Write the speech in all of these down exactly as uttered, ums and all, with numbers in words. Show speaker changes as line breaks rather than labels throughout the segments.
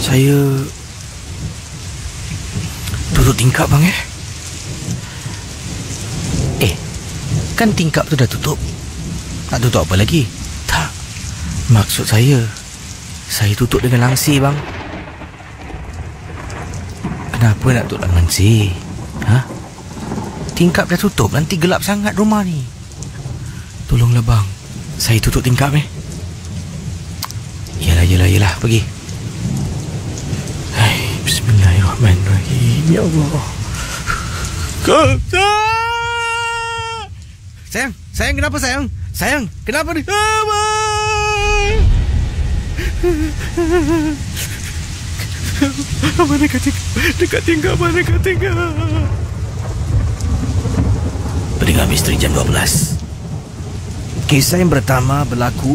Saya tutup tingkap bang eh. Eh, kan tingkap tu dah tutup. Nak tutup apa lagi? Tak, maksud saya, saya tutup dengan langsir bang. Kenapa nak tutup dengan langsir? Ha? Tingkap dah tutup, nanti gelap sangat rumah ni. Tolonglah bang, saya tutup tingkap eh. Yalah, yalah, yalah, pergi. Hai, Bismillahirrahmanirrahim. Ya Allah. Sayang, sayang kenapa sayang? Sayang, kenapa ni? Mana dekat tingkap? Dekat tingkap, mana dekat tingkap? Pendengar Misteri Jam dua belas. Kisah yang pertama berlaku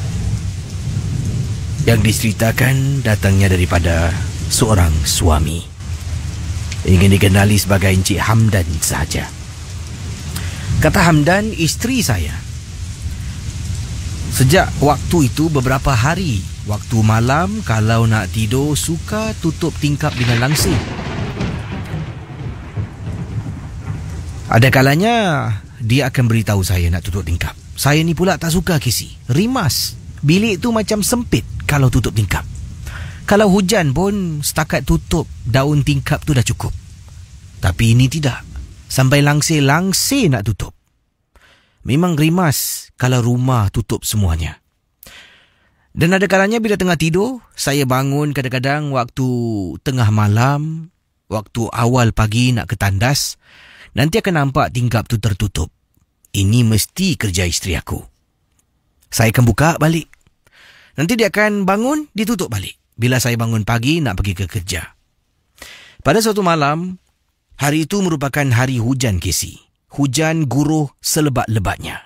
yang diceritakan datangnya daripada seorang suami. Ingin dikenali sebagai Encik Hamdan sahaja. Kata Hamdan, isteri saya, sejak waktu itu beberapa hari, waktu malam kalau nak tidur suka tutup tingkap dengan langsir. Ada kalanya dia akan beritahu saya nak tutup tingkap. Saya ni pula tak suka, Casey. Rimas. Bilik tu macam sempit kalau tutup tingkap. Kalau hujan pun setakat tutup daun tingkap tu dah cukup. Tapi ini tidak. Sampai langsir-langsir nak tutup. Memang rimas kalau rumah tutup semuanya. Dan ada kalanya bila tengah tidur, saya bangun kadang-kadang waktu tengah malam, waktu awal pagi nak ke tandas, nanti akan nampak tingkap tu tertutup. Ini mesti kerja isteri aku. Saya akan buka balik. Nanti dia akan bangun, ditutup balik. Bila saya bangun pagi nak pergi ke kerja. Pada suatu malam, hari itu merupakan hari hujan, Casey. Hujan guruh selebat-lebatnya.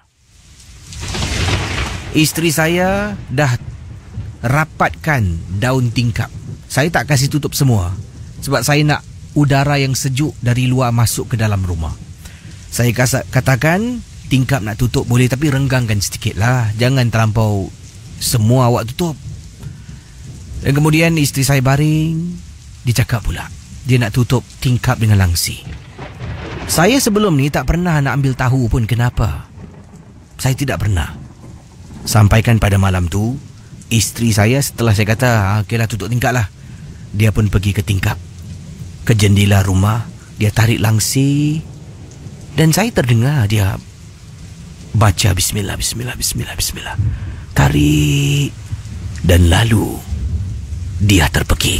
Isteri saya dah rapatkan daun tingkap. Saya tak kasih tutup semua sebab saya nak udara yang sejuk dari luar masuk ke dalam rumah. Saya katakan tingkap nak tutup boleh, tapi renggangkan sedikit lah. Jangan terlampau semua awak tutup. Dan kemudian isteri saya baring. Dia cakap pula dia nak tutup tingkap dengan langsir. Saya sebelum ni tak pernah nak ambil tahu pun kenapa. Saya tidak pernah. Sampaikan pada malam tu, isteri saya setelah saya kata okeylah tutup tingkap lah, dia pun pergi ke tingkap, ke jendela rumah. Dia tarik langsir dan saya terdengar dia baca bismillah, bismillah, bismillah, bismillah. Tarik dan lalu dia terpekik.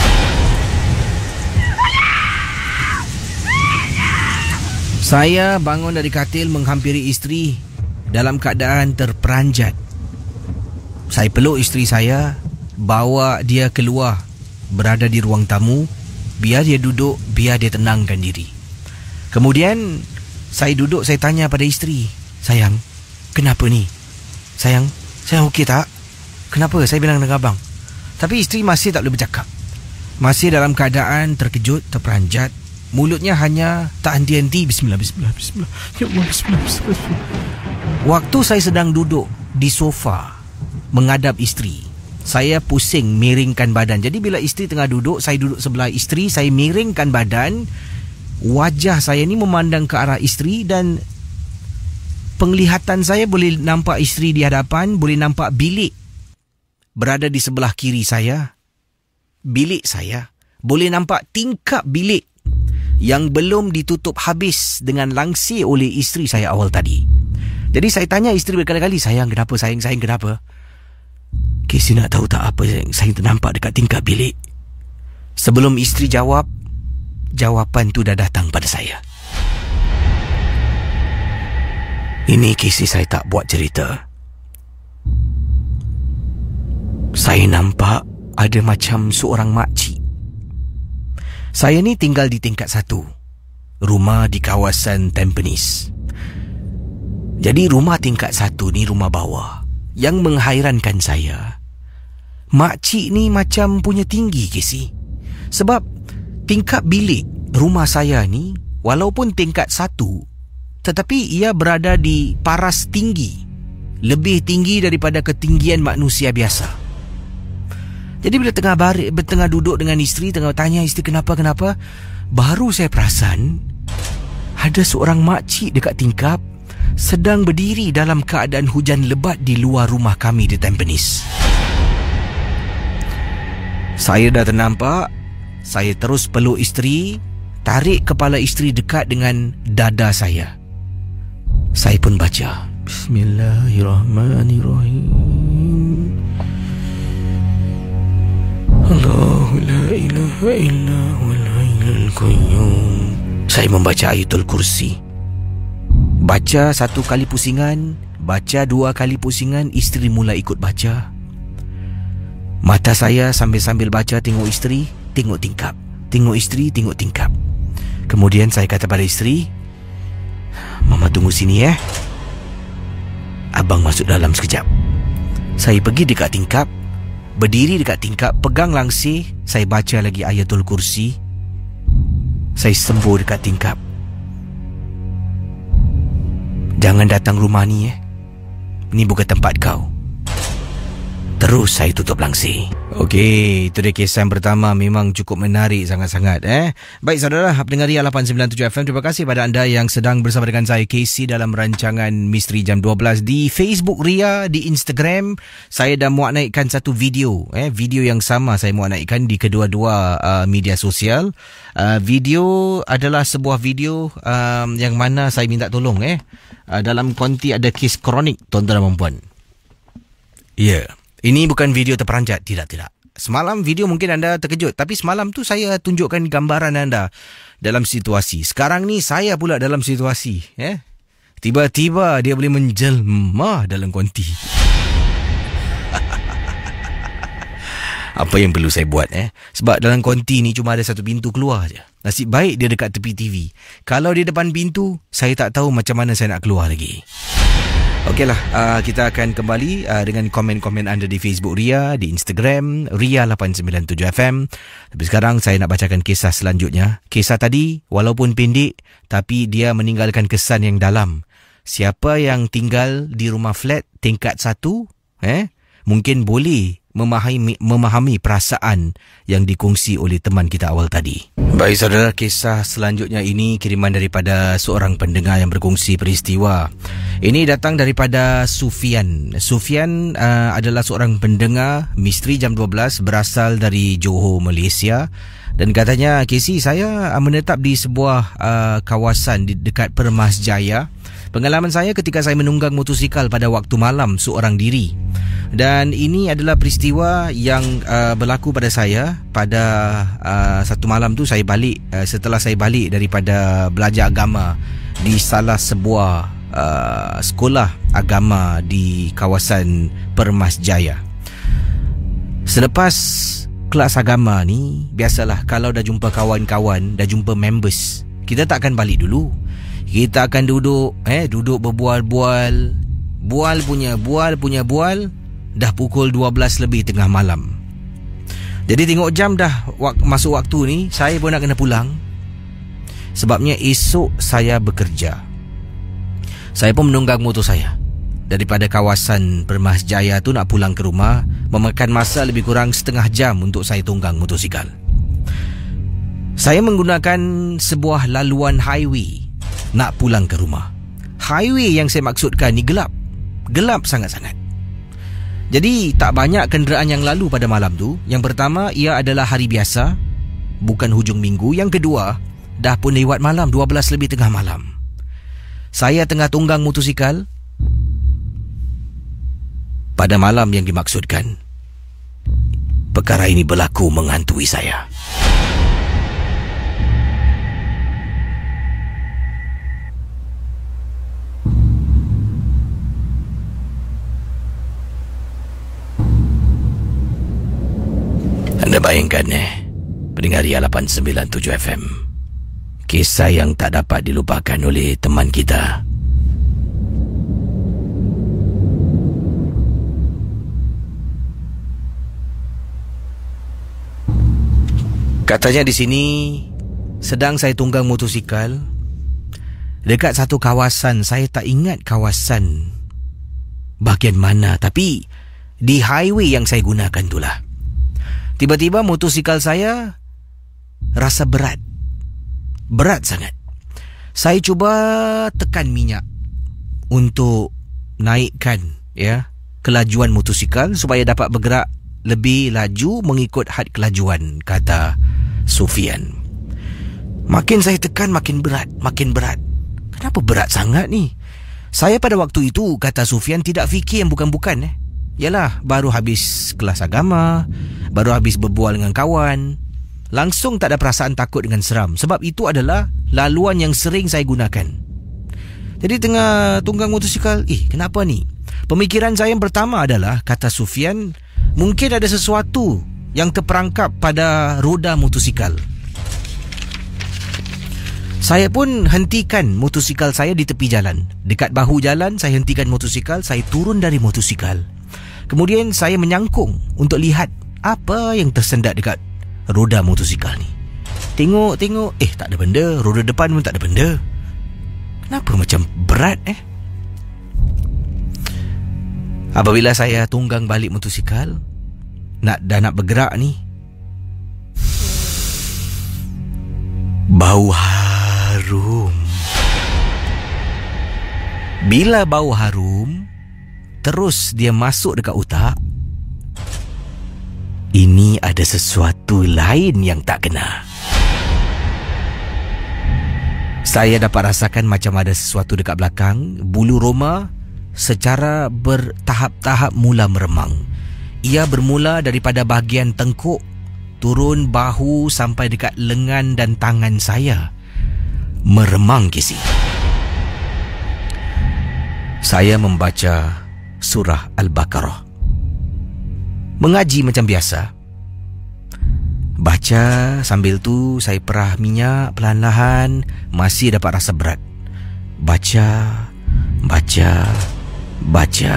Saya bangun dari katil menghampiri isteri dalam keadaan terperanjat. Saya peluk isteri saya, bawa dia keluar, berada di ruang tamu, biar dia duduk, biar dia tenangkan diri. Kemudian saya duduk, saya tanya pada isteri, sayang, kenapa ni? Sayang, sayang okey tak? Kenapa? Saya bilang dengan abang. Tapi isteri masih tak boleh bercakap. Masih dalam keadaan terkejut, terperanjat. Mulutnya hanya tak henti-henti. Bismillah, bismillah, bismillah. Ya Allah, bismillah, bismillah, bismillah. Waktu saya sedang duduk di sofa menghadap isteri, saya pusing miringkan badan. Jadi bila isteri tengah duduk, saya duduk sebelah isteri, saya miringkan badan. Wajah saya ni memandang ke arah isteri dan penglihatan saya boleh nampak isteri di hadapan, boleh nampak bilik berada di sebelah kiri saya. Bilik saya, boleh nampak tingkap bilik yang belum ditutup habis dengan langsir oleh isteri saya awal tadi. Jadi saya tanya isteri berkali-kali, sayang kenapa, sayang, sayang kenapa? Casey nak tahu tak apa yang saya ternampak dekat tingkap bilik? Sebelum isteri jawab, jawapan tu dah datang pada saya. Ini Casey saya tak buat cerita. Saya nampak ada macam seorang makcik. Saya ni tinggal di tingkat satu, rumah di kawasan Tampines. Jadi rumah tingkat satu ni rumah bawah. Yang menghairankan saya, makcik ni macam punya tinggi, Casey. Sebab tingkap bilik rumah saya ni walaupun tingkat satu, tetapi ia berada di paras tinggi, lebih tinggi daripada ketinggian manusia biasa. Jadi bila tengah barik, tengah duduk dengan isteri, tengah tanya isteri kenapa-kenapa, baru saya perasan ada seorang makcik dekat tingkap sedang berdiri dalam keadaan hujan lebat di luar rumah kami di Tampines. Saya dah ternampak, saya terus peluk isteri, tarik kepala isteri dekat dengan dada saya. Saya pun baca Bismillahirrahmanirrahim. Allahu la ilaha illa huwal hayyul qayyum. Saya membaca ayatul kursi. Baca satu kali pusingan, baca dua kali pusingan, isteri mula ikut baca. Mata saya sambil-sambil baca tengok isteri, tengok tingkap. Tengok isteri, tengok tingkap. Kemudian saya kata pada isteri, Mama tunggu sini eh. Abang masuk dalam sekejap. Saya pergi dekat tingkap, berdiri dekat tingkap, pegang langsir, saya baca lagi ayatul kursi. Saya sembur dekat tingkap. Jangan datang rumah ni eh. Ni bukan tempat kau. Terus saya tutup langsir. Okey, itu dia kisah yang pertama. Memang cukup menarik sangat-sangat eh. Baik saudara, pendengar Ria lapan sembilan tujuh F M, terima kasih pada anda yang sedang bersama dengan saya Casey dalam rancangan Misteri Jam dua belas di Facebook Ria, di Instagram. Saya dah muat naikkan satu video eh, video yang sama saya muat naikkan di kedua-dua uh, media sosial. Uh, video adalah sebuah video um, yang mana saya minta tolong eh. Uh, dalam konti ada kes kronik tuan-tuan dan puan. Ya. Yeah. Ini bukan video terperanjat, tidak-tidak. Semalam video mungkin anda terkejut, tapi semalam tu saya tunjukkan gambaran anda dalam situasi. Sekarang ni saya pula dalam situasi. Eh? Tiba-tiba dia boleh menjelma dalam konti. Apa yang perlu saya buat eh? Sebab dalam konti ni cuma ada satu pintu keluar je. Nasib baik dia dekat tepi T V. Kalau di depan pintu, saya tak tahu macam mana saya nak keluar lagi. Okeylah, uh, kita akan kembali uh, dengan komen-komen anda di Facebook Ria, di Instagram Ria lapan sembilan tujuh F M. Tapi sekarang saya nak bacakan kisah selanjutnya. Kisah tadi walaupun pendek, tapi dia meninggalkan kesan yang dalam. Siapa yang tinggal di rumah flat tingkat satu, eh, mungkin boleh memahami, memahami perasaan yang dikongsi oleh teman kita awal tadi. Baik saudara, kisah selanjutnya ini kiriman daripada seorang pendengar yang berkongsi peristiwa. Ini datang daripada Sufian. Sufian uh, adalah seorang pendengar Misteri Jam dua belas berasal dari Johor, Malaysia. Dan katanya, Casey, saya uh, menetap di sebuah uh, kawasan di dekat Permas Jaya. Pengalaman saya ketika saya menunggang motosikal pada waktu malam seorang diri. Dan ini adalah peristiwa yang uh, berlaku pada saya pada uh, satu malam tu. Saya balik uh, setelah saya balik daripada belajar agama di salah sebuah uh, sekolah agama di kawasan Permas Jaya. Selepas kelas agama ni, biasalah kalau dah jumpa kawan-kawan, dah jumpa members, kita tak akan balik dulu. Kita akan duduk eh duduk berbual-bual, bual punya bual punya bual. Dah pukul dua belas lebih tengah malam. Jadi tengok jam dah wak- masuk waktu ni, saya pun nak kena pulang. Sebabnya esok saya bekerja. Saya pun menunggang motor saya daripada kawasan Permas Jaya tu nak pulang ke rumah, memakan masa lebih kurang setengah jam untuk saya tunggang motosikal. Saya menggunakan sebuah laluan highway nak pulang ke rumah. Highway yang saya maksudkan ni gelap. Gelap sangat-sangat. Jadi tak banyak kenderaan yang lalu pada malam tu. Yang pertama, ia adalah hari biasa, bukan hujung minggu. Yang kedua, dah pun lewat malam, dua belas lebih tengah malam. Saya tengah tunggang motosikal pada malam yang dimaksudkan. Perkara ini berlaku menghantui saya. Anda bayangkan eh, pendengar Ria lapan sembilan tujuh F M, kisah yang tak dapat dilupakan oleh teman kita. Katanya di sini sedang saya tunggang motosikal dekat satu kawasan. Saya tak ingat kawasan bahagian mana, tapi di highway yang saya gunakan itulah. Tiba-tiba motosikal saya rasa berat. Berat sangat. Saya cuba tekan minyak untuk naikkan ya kelajuan motosikal supaya dapat bergerak lebih laju mengikut had kelajuan, kata Sufian. Makin saya tekan makin berat, makin berat. Kenapa berat sangat ni? Saya pada waktu itu, kata Sufian, tidak fikir yang bukan-bukan eh. Yalah, baru habis kelas agama, baru habis berbual dengan kawan. Langsung tak ada perasaan takut dengan seram, sebab itu adalah laluan yang sering saya gunakan. Jadi tengah tunggang motosikal, eh kenapa ni? Pemikiran saya yang pertama adalah, kata Sufian, mungkin ada sesuatu yang terperangkap pada roda motosikal. Saya pun hentikan motosikal saya di tepi jalan. Dekat bahu jalan, saya hentikan motosikal, saya turun dari motosikal. Kemudian saya menyangkung untuk lihat apa yang tersendat dekat roda motosikal ni. Tengok-tengok, eh tak ada benda. Roda depan pun tak ada benda. Kenapa macam berat eh? Apabila saya tunggang balik motosikal, nak dah nak bergerak ni, bau harum. Bila bau harum terus dia masuk dekat otak, ini ada sesuatu lain yang tak kena. Saya dapat rasakan macam ada sesuatu dekat belakang. Bulu roma secara bertahap-tahap mula meremang. Ia bermula daripada bahagian tengkuk, turun bahu sampai dekat lengan dan tangan saya. Meremang, Kisi. Saya membaca surah Al-Baqarah. Mengaji macam biasa. Baca sambil tu saya perah minyak perlahan-lahan. Masih dapat rasa berat. Baca, baca, baca.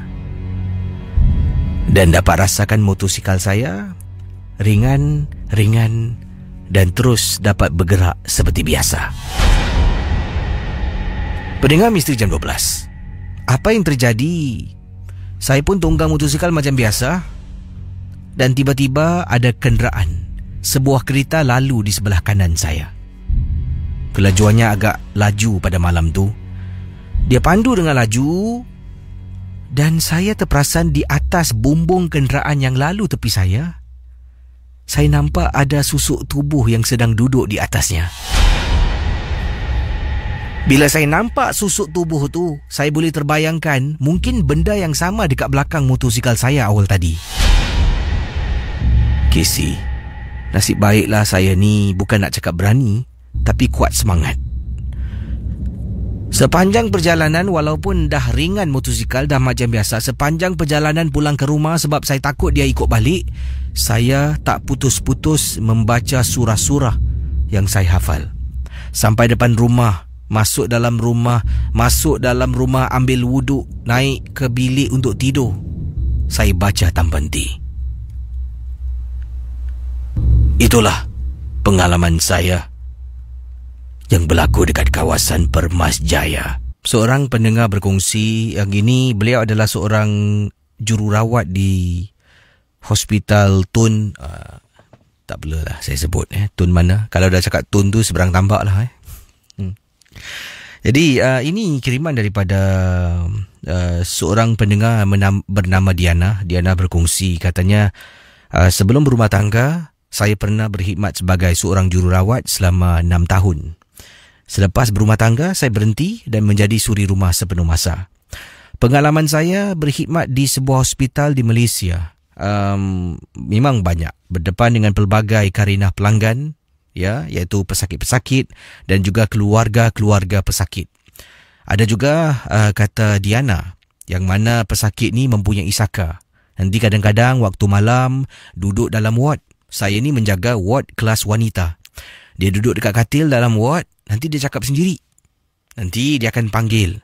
Dan dapat rasakan motosikal saya ringan, ringan dan terus dapat bergerak seperti biasa. Pendengar Misteri Jam dua belas, apa yang terjadi? Saya pun tunggang motosikal macam biasa. Dan tiba-tiba ada kenderaan, sebuah kereta lalu di sebelah kanan saya. Kelajuannya agak laju pada malam tu. Dia pandu dengan laju, dan saya terperasan di atas bumbung kenderaan yang lalu tepi saya, saya nampak ada susuk tubuh yang sedang duduk di atasnya. Bila saya nampak susuk tubuh tu, saya boleh terbayangkan mungkin benda yang sama dekat belakang motosikal saya awal tadi. Casey, nasib baiklah saya ni bukan nak cakap berani, tapi kuat semangat. Sepanjang perjalanan, walaupun dah ringan motosikal, dah macam biasa, sepanjang perjalanan pulang ke rumah, sebab saya takut dia ikut balik, saya tak putus-putus membaca surah-surah yang saya hafal. Sampai depan rumah, masuk dalam rumah, masuk dalam rumah ambil wuduk, naik ke bilik untuk tidur, saya baca tanpa henti. Itulah pengalaman saya yang berlaku dekat kawasan Permas Jaya. Seorang pendengar berkongsi yang ini, beliau adalah seorang jururawat di Hospital Tun. Uh, tak perlulah saya sebut eh, Tun mana. Kalau dah cakap Tun tu seberang tambak lah eh. Hmm. Jadi uh, ini kiriman daripada uh, seorang pendengar menam, bernama Diana. Diana berkongsi, katanya uh, sebelum berumah tangga, saya pernah berkhidmat sebagai seorang jururawat selama enam tahun. Selepas berumah tangga, saya berhenti dan menjadi suri rumah sepenuh masa. Pengalaman saya berkhidmat di sebuah hospital di Malaysia um, memang banyak, berdepan dengan pelbagai karenah pelanggan, ya, iaitu pesakit-pesakit dan juga keluarga-keluarga pesakit. Ada juga uh, kata Diana, yang mana pesakit ni mempunyai saka. Nanti kadang-kadang waktu malam duduk dalam ward. Saya ni menjaga ward kelas wanita. Dia duduk dekat katil dalam ward, nanti dia cakap sendiri. Nanti dia akan panggil,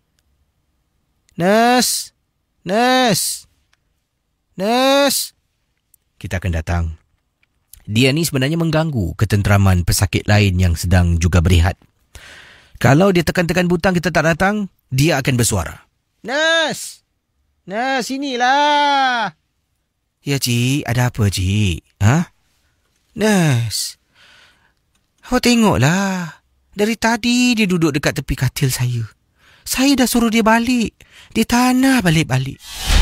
Nurse, Nurse, Nurse. Kita akan datang. Dia ni sebenarnya mengganggu ketenteraman pesakit lain yang sedang juga berehat. Kalau dia tekan-tekan butang kita tak datang, dia akan bersuara, Nurse, Nurse, inilah. Ya, Cik. Ada apa, Cik? Ha? Nurse, awak tengoklah. Dari tadi dia duduk dekat tepi katil saya. Saya dah suruh dia balik. Dia tanah balik-balik.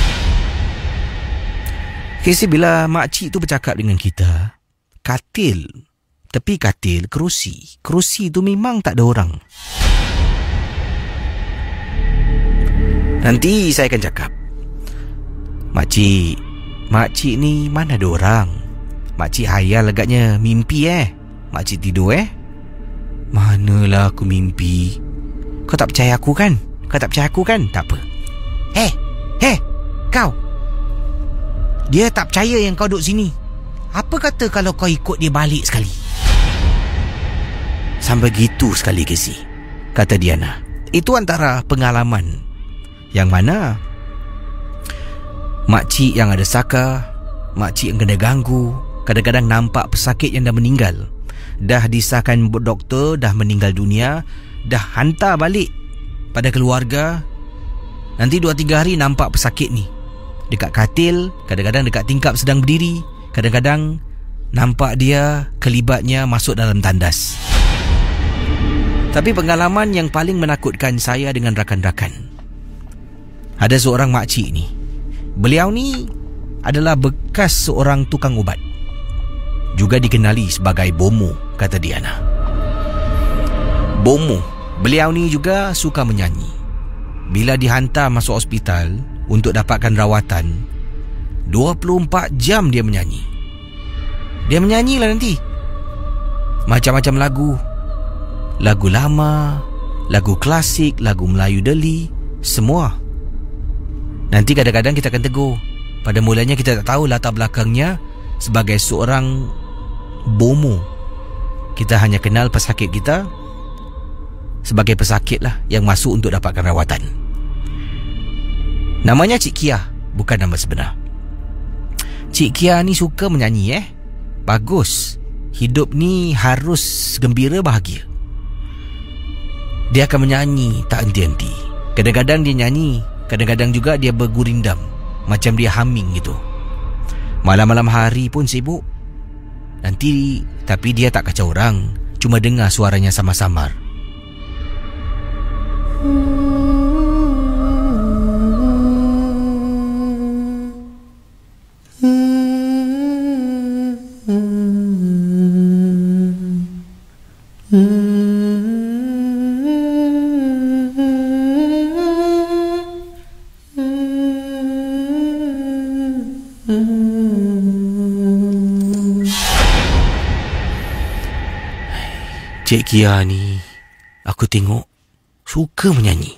Kisah bila makcik tu bercakap dengan kita, katil, tepi katil, kerusi. Kerusi tu memang tak ada orang. Nanti saya akan cakap, Makcik, makcik ni mana ada orang? Makcik hayal agaknya mimpi eh. Makcik tidur eh. Manalah aku mimpi. Kau tak percaya aku kan? Kau tak percaya aku kan? Tak apa. Hei, hei, kau. Dia tak percaya yang kau duduk sini. Apa kata kalau kau ikut dia balik sekali? Sampai gitu sekali Casey, kata Diana. Itu antara pengalaman yang mana makcik yang ada saka, makcik yang kena ganggu, kadang-kadang nampak pesakit yang dah meninggal, dah disahkan doktor dah meninggal dunia, dah hantar balik pada keluarga. Nanti dua tiga hari nampak pesakit ni dekat katil, kadang-kadang dekat tingkap sedang berdiri, kadang-kadang nampak dia kelibatnya masuk dalam tandas. Tapi pengalaman yang paling menakutkan saya dengan rakan-rakan, ada seorang makcik ni. Beliau ni adalah bekas seorang tukang ubat, juga dikenali sebagai Bomo, kata Diana. Bomo, beliau ni juga suka menyanyi. Bila dihantar masuk hospital untuk dapatkan rawatan, dua puluh empat jam dia menyanyi. Dia menyanyilah nanti macam-macam lagu. Lagu lama, lagu klasik, lagu Melayu Deli, semua. Nanti kadang-kadang kita akan tegur. Pada mulanya kita tak tahu latar belakangnya sebagai seorang Bomo. Kita hanya kenal pesakit kita sebagai pesakit lah yang masuk untuk dapatkan rawatan. Namanya Cik Kia, bukan nama sebenar. Cik Kia ni suka menyanyi eh. Bagus. Hidup ni harus gembira, bahagia. Dia akan menyanyi tak henti-henti. Kadang-kadang dia nyanyi, kadang-kadang juga dia bergurindam, macam dia humming gitu. Malam-malam hari pun sibuk. Nanti, tapi dia tak kacau orang, cuma dengar suaranya samar-samar. Cik Kia ni, aku tengok suka menyanyi.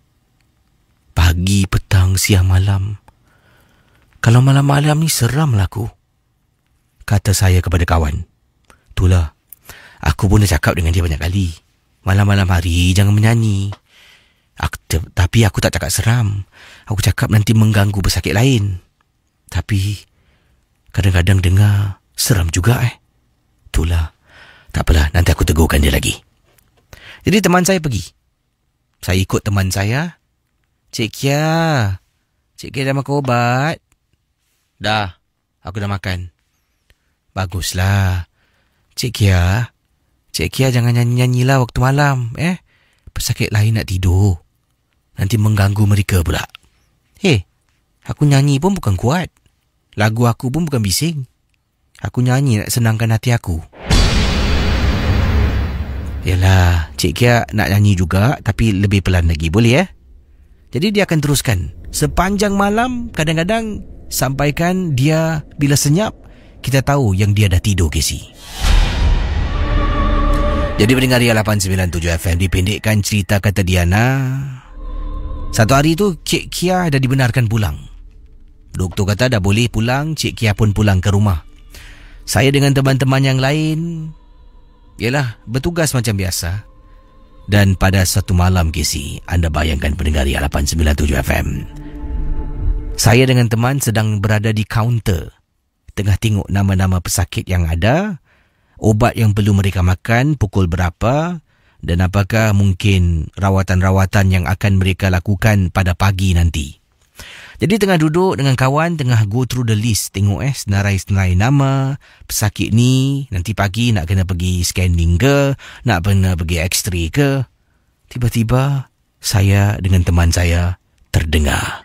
Pagi, petang, siang, malam. Kalau malam-malam ni seram lah aku, kata saya kepada kawan. Itulah, aku pun dah cakap dengan dia banyak kali. Malam-malam hari jangan menyanyi. Aku, tapi aku tak cakap seram. Aku cakap nanti mengganggu pesakit lain. Tapi kadang-kadang dengar seram juga eh. Itulah. Tak apalah, nanti aku tegurkan dia lagi. Jadi teman saya pergi. Saya ikut teman saya. Cik Kia, Cik Kia dah makan ubat? Dah, aku dah makan. Baguslah. Cik Kia, Cik Kia jangan nyanyi-nyanyilah waktu malam. Eh, pesakit lain nak tidur. Nanti mengganggu mereka pula. Hei, aku nyanyi pun bukan kuat. Lagu aku pun bukan bising. Aku nyanyi nak senangkan hati aku. Yalah, Cik Kia nak nyanyi juga, tapi lebih pelan lagi, boleh ya? Jadi dia akan teruskan sepanjang malam. Kadang-kadang sampaikan dia bila senyap, kita tahu yang dia dah tidur, Casey. Jadi pendengar Ria lapan sembilan tujuh F M, dipendekkan cerita kata Diana. Satu hari tu Cik Kia dah dibenarkan pulang. Doktor kata dah boleh pulang. Cik Kia pun pulang ke rumah. Saya dengan teman-teman yang lain, yalah, bertugas macam biasa. Dan pada satu malam, Casey, anda bayangkan pendengar Ria lapan sembilan tujuh F M, saya dengan teman sedang berada di kaunter, tengah tengok nama-nama pesakit yang ada, ubat yang perlu mereka makan, pukul berapa, dan apakah mungkin rawatan-rawatan yang akan mereka lakukan pada pagi nanti. Jadi tengah duduk dengan kawan, tengah go through the list. Tengok eh, senarai-senarai nama, pesakit ni, nanti pagi nak kena pergi scanning ke, nak kena pergi X-ray ke. Tiba-tiba, saya dengan teman saya terdengar.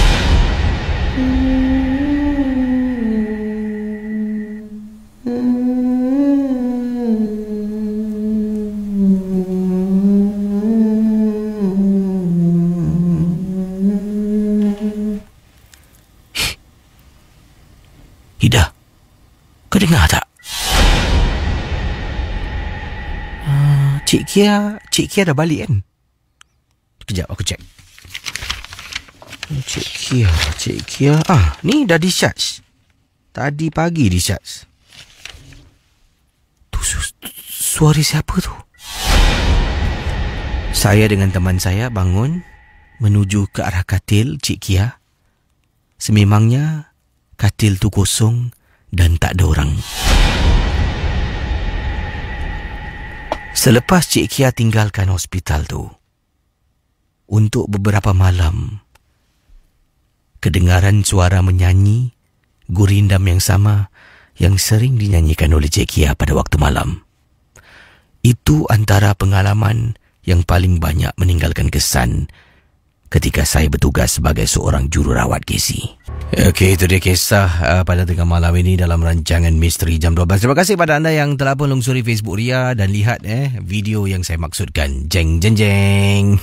Ida, kau dengar tak?
Uh, Cik Kia, Cik Kia dah balik kan? Kejap, aku cek. Cik Kia, Cik Kia. Ah, ni dah discharge. Tadi pagi discharge. Tu su- suara siapa tu? Saya dengan teman saya bangun menuju ke arah katil Cik Kia. Sememangnya katil tu kosong dan tak ada orang. Selepas Cik Kia tinggalkan hospital tu, untuk beberapa malam, kedengaran suara menyanyi gurindam yang sama yang sering dinyanyikan oleh Cik Kia pada waktu malam. Itu antara pengalaman yang paling banyak meninggalkan kesan ketika saya bertugas sebagai seorang jururawat K C. Okey, itu dia kisah uh, pada tengah malam ini dalam rancangan Misteri Jam dua belas. Terima kasih pada anda yang telah pun lungsuri Facebook Ria dan lihat eh video yang saya maksudkan. Jeng jeng jeng.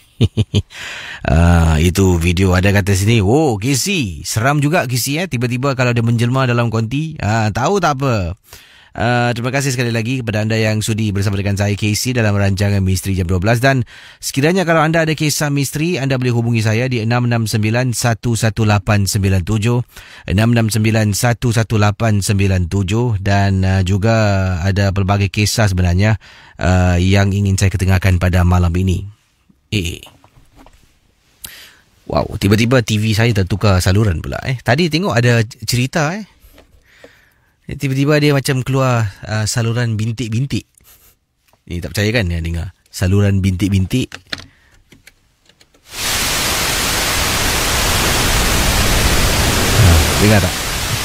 uh, itu video ada kata sini, oh K C, seram juga K C eh. Tiba-tiba kalau dia menjelma dalam konti, uh, tahu tak apa. Uh, terima kasih sekali lagi kepada anda yang sudi bersama dengan saya K C dalam rancangan Misteri Jam dua belas. Dan sekiranya kalau anda ada kisah misteri, anda boleh hubungi saya di enam enam sembilan satu satu lapan sembilan tujuh, enam enam sembilan satu satu lapan sembilan tujuh. Dan uh, juga ada pelbagai kisah sebenarnya uh, yang ingin saya ketengahkan pada malam ini. Eh, wow, tiba-tiba T V saya tertukar saluran pula eh. Tadi tengok ada cerita eh. Tiba-tiba dia macam keluar uh, saluran bintik-bintik. Ni tak percaya kan dia dengar saluran bintik-bintik. Ha, dengar tak?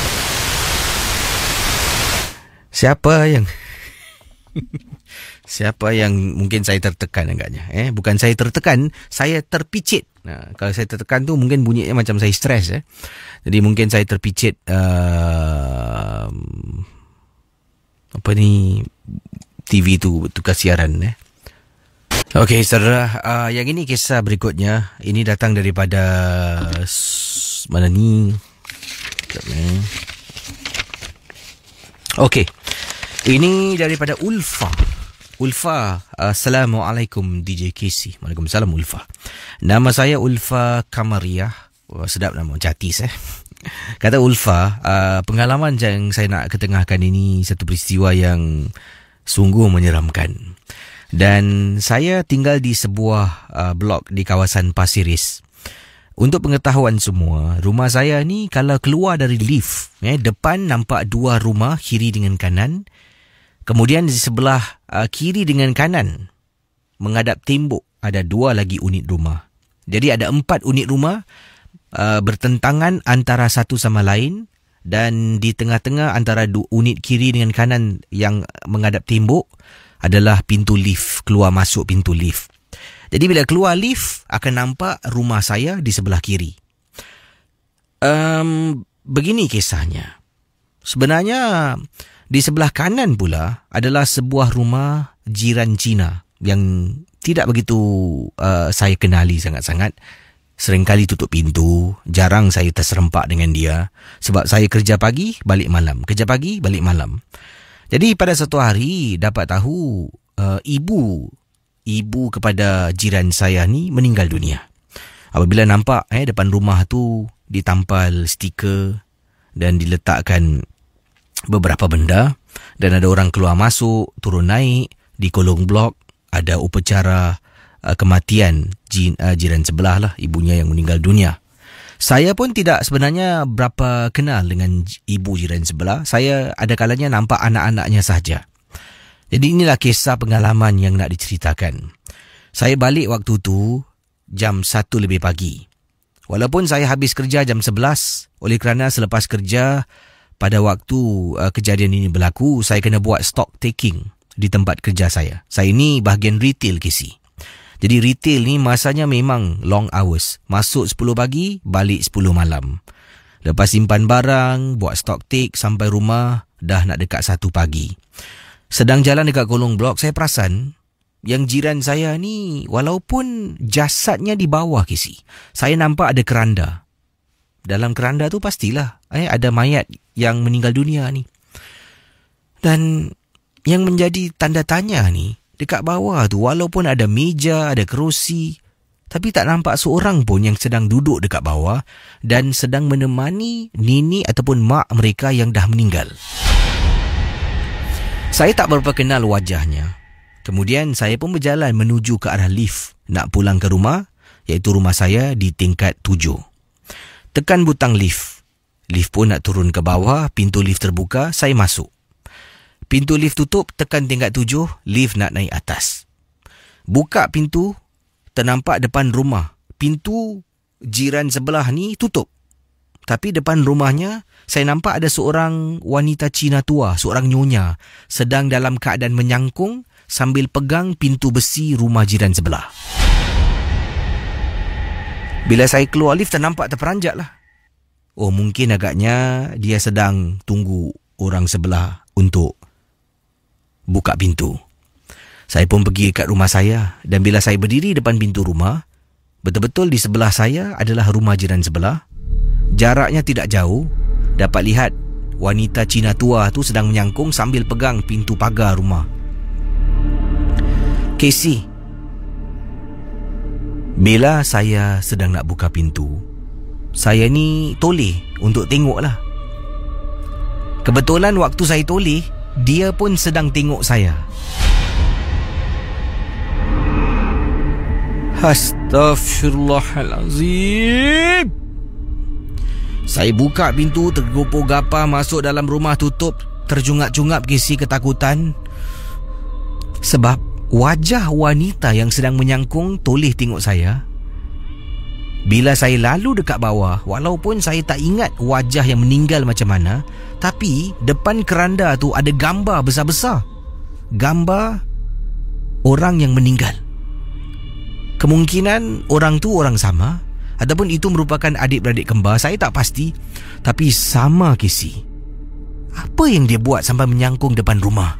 Siapa yang Siapa yang mungkin saya tertekan agaknya eh? Bukan saya tertekan, saya terpicit. Nah, kalau saya tertekan tu mungkin bunyinya macam saya stres eh. Jadi mungkin saya terpicit uh, apa ni T V tu tukar siaran eh. Okey, saudara, uh, yang ini kisah berikutnya. Ini datang daripada mana ni? Okey. Ini daripada Ulfa. Ulfa, Assalamualaikum D J K C. Waalaikumsalam Ulfa. Nama saya Ulfa Kamariah. Oh, sedap nama, catis eh. Kata Ulfa, uh, pengalaman yang saya nak ketengahkan ini satu peristiwa yang sungguh menyeramkan. Dan saya tinggal di sebuah uh, blok di kawasan Pasiris. Untuk pengetahuan semua, rumah saya ni kalau keluar dari lift, eh, depan nampak dua rumah kiri dengan kanan. Kemudian di sebelah uh, kiri dengan kanan menghadap tembok ada dua lagi unit rumah. Jadi ada empat unit rumah uh, bertentangan antara satu sama lain, dan di tengah-tengah antara du- unit kiri dengan kanan yang menghadap tembok adalah pintu lift, keluar masuk pintu lift. Jadi bila keluar lift akan nampak rumah saya di sebelah kiri. Um, begini kisahnya. Sebenarnya di sebelah kanan pula adalah sebuah rumah jiran Cina yang tidak begitu uh, saya kenali sangat-sangat. Seringkali tutup pintu, jarang saya terserempak dengan dia. Sebab saya kerja pagi, balik malam. Kerja pagi, balik malam. Jadi pada satu hari dapat tahu uh, ibu ibu kepada jiran saya ni meninggal dunia. Apabila nampak eh depan rumah tu ditampal stiker dan diletakkan beberapa benda, dan ada orang keluar masuk, turun naik di kolong blok, ada upacara uh, kematian jin, uh, jiran sebelah lah, ibunya yang meninggal dunia. Saya pun tidak sebenarnya berapa kenal dengan ibu jiran sebelah. Saya ada kalanya nampak anak-anaknya sahaja. Jadi inilah kisah pengalaman yang nak diceritakan. Saya balik waktu tu jam satu lebih pagi. Walaupun saya habis kerja jam sebelas, oleh kerana selepas kerja pada waktu uh, kejadian ini berlaku, saya kena buat stock taking di tempat kerja saya. Saya ni bahagian retail, Casey. Jadi retail ni masanya memang long hours. Masuk sepuluh pagi, balik sepuluh malam. Lepas simpan barang, buat stock take sampai rumah, dah nak dekat satu pagi. Sedang jalan dekat kolong blok, saya perasan yang jiran saya ni, walaupun jasadnya di bawah, Casey, saya nampak ada keranda. Dalam keranda tu pastilah eh, ada mayat yang meninggal dunia ni. Dan yang menjadi tanda tanya ni, dekat bawah tu walaupun ada meja, ada kerusi, tapi tak nampak seorang pun yang sedang duduk dekat bawah dan sedang menemani nini ataupun mak mereka yang dah meninggal. Saya tak berapa kenal wajahnya. Kemudian saya pun berjalan menuju ke arah lift nak pulang ke rumah, iaitu rumah saya di tingkat tujuh. Tekan butang lift. Lift pun nak turun ke bawah, pintu lift terbuka, saya masuk. Pintu lift tutup, tekan tingkat tujuh, lift nak naik atas. Buka pintu, ternampak depan rumah. Pintu jiran sebelah ni tutup. Tapi depan rumahnya, saya nampak ada seorang wanita Cina tua, seorang nyonya, sedang dalam keadaan menyangkung sambil pegang pintu besi rumah jiran sebelah. Bila saya keluar lift, ternampak terperanjat lah. Oh, mungkin agaknya dia sedang tunggu orang sebelah untuk buka pintu. Saya pun pergi dekat rumah saya. Dan bila saya berdiri depan pintu rumah, betul-betul di sebelah saya adalah rumah jiran sebelah. Jaraknya tidak jauh. Dapat lihat wanita Cina tua tu sedang menyangkung sambil pegang pintu pagar rumah. Casey, bila saya sedang nak buka pintu, saya ni toleh untuk tengok lah. Kebetulan waktu saya toleh, dia pun sedang tengok saya. Astaghfirullahalazim. Saya buka pintu, tergopoh gapah masuk dalam rumah, tutup, terjungap-jungap, Casey, ketakutan. Sebab wajah wanita yang sedang menyangkung toleh tengok saya. Bila saya lalu dekat bawah, walaupun saya tak ingat wajah yang meninggal macam mana, tapi depan keranda tu ada gambar besar-besar. Gambar orang yang meninggal. Kemungkinan orang tu orang sama, ataupun itu merupakan adik-beradik kembar, saya tak pasti. Tapi sama, Casey. Apa yang dia buat sampai menyangkung depan rumah?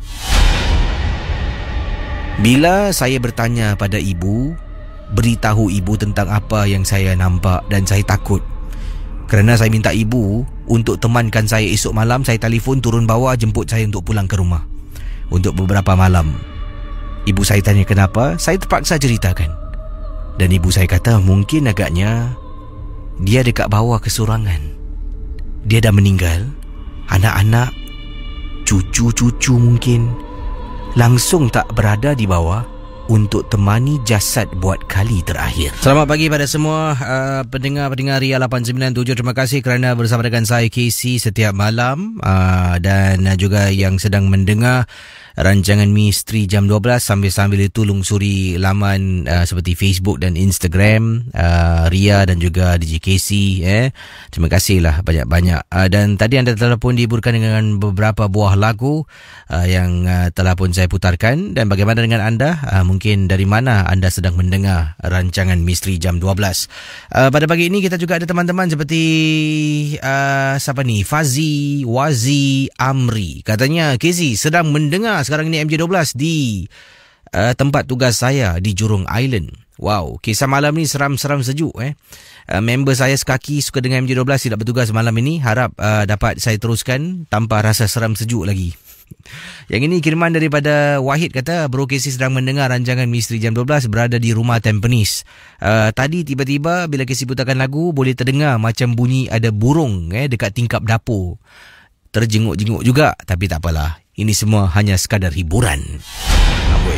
Bila saya bertanya pada ibu, beritahu ibu tentang apa yang saya nampak, dan saya takut. Kerana saya minta ibu untuk temankan saya esok malam, saya telefon turun bawah jemput saya untuk pulang ke rumah untuk beberapa malam. Ibu saya tanya kenapa, saya terpaksa ceritakan. Dan ibu saya kata mungkin agaknya dia dekat bawah kesorangan. Dia dah meninggal. Anak-anak, cucu-cucu mungkin langsung tak berada di bawah untuk temani jasad buat kali terakhir. Selamat pagi pada semua uh, pendengar-pendengar Ria lapan sembilan tujuh. Terima kasih kerana bersama dengan saya, Casey, setiap malam. Uh, dan uh, juga yang sedang mendengar rancangan Misteri Jam dua belas, sambil-sambil itu lungsuri laman uh, seperti Facebook dan Instagram uh, Ria dan juga D J Casey. Eh. Terima kasihlah banyak-banyak. Uh, dan tadi anda telah pun dihiburkan dengan beberapa buah lagu uh, yang uh, telah pun saya putarkan. Dan bagaimana dengan anda? Uh, mungkin dari mana anda sedang mendengar rancangan Misteri Jam dua belas? Uh, pada pagi ini kita juga ada teman-teman seperti uh, siapa ni? Fazi, Wazi, Amri. Katanya Casey sedang mendengar sekarang ini M J dua belas di uh, tempat tugas saya di Jurong Island. Wow, kisah malam ni seram-seram sejuk eh. Uh, member saya sekaki suka dengan M J dua belas tidak bertugas malam ini. Harap uh, dapat saya teruskan tanpa rasa seram sejuk lagi. Yang ini kiriman daripada Wahid, kata Bro Casey sedang mendengar rancangan Misteri Jam dua belas berada di rumah Tampines. Uh, tadi tiba-tiba bila Casey putarkan lagu, boleh terdengar macam bunyi ada burung eh dekat tingkap dapur. Terjenguk-jenguk juga, tapi tak apalah. Ini semua hanya sekadar hiburan. Amboi.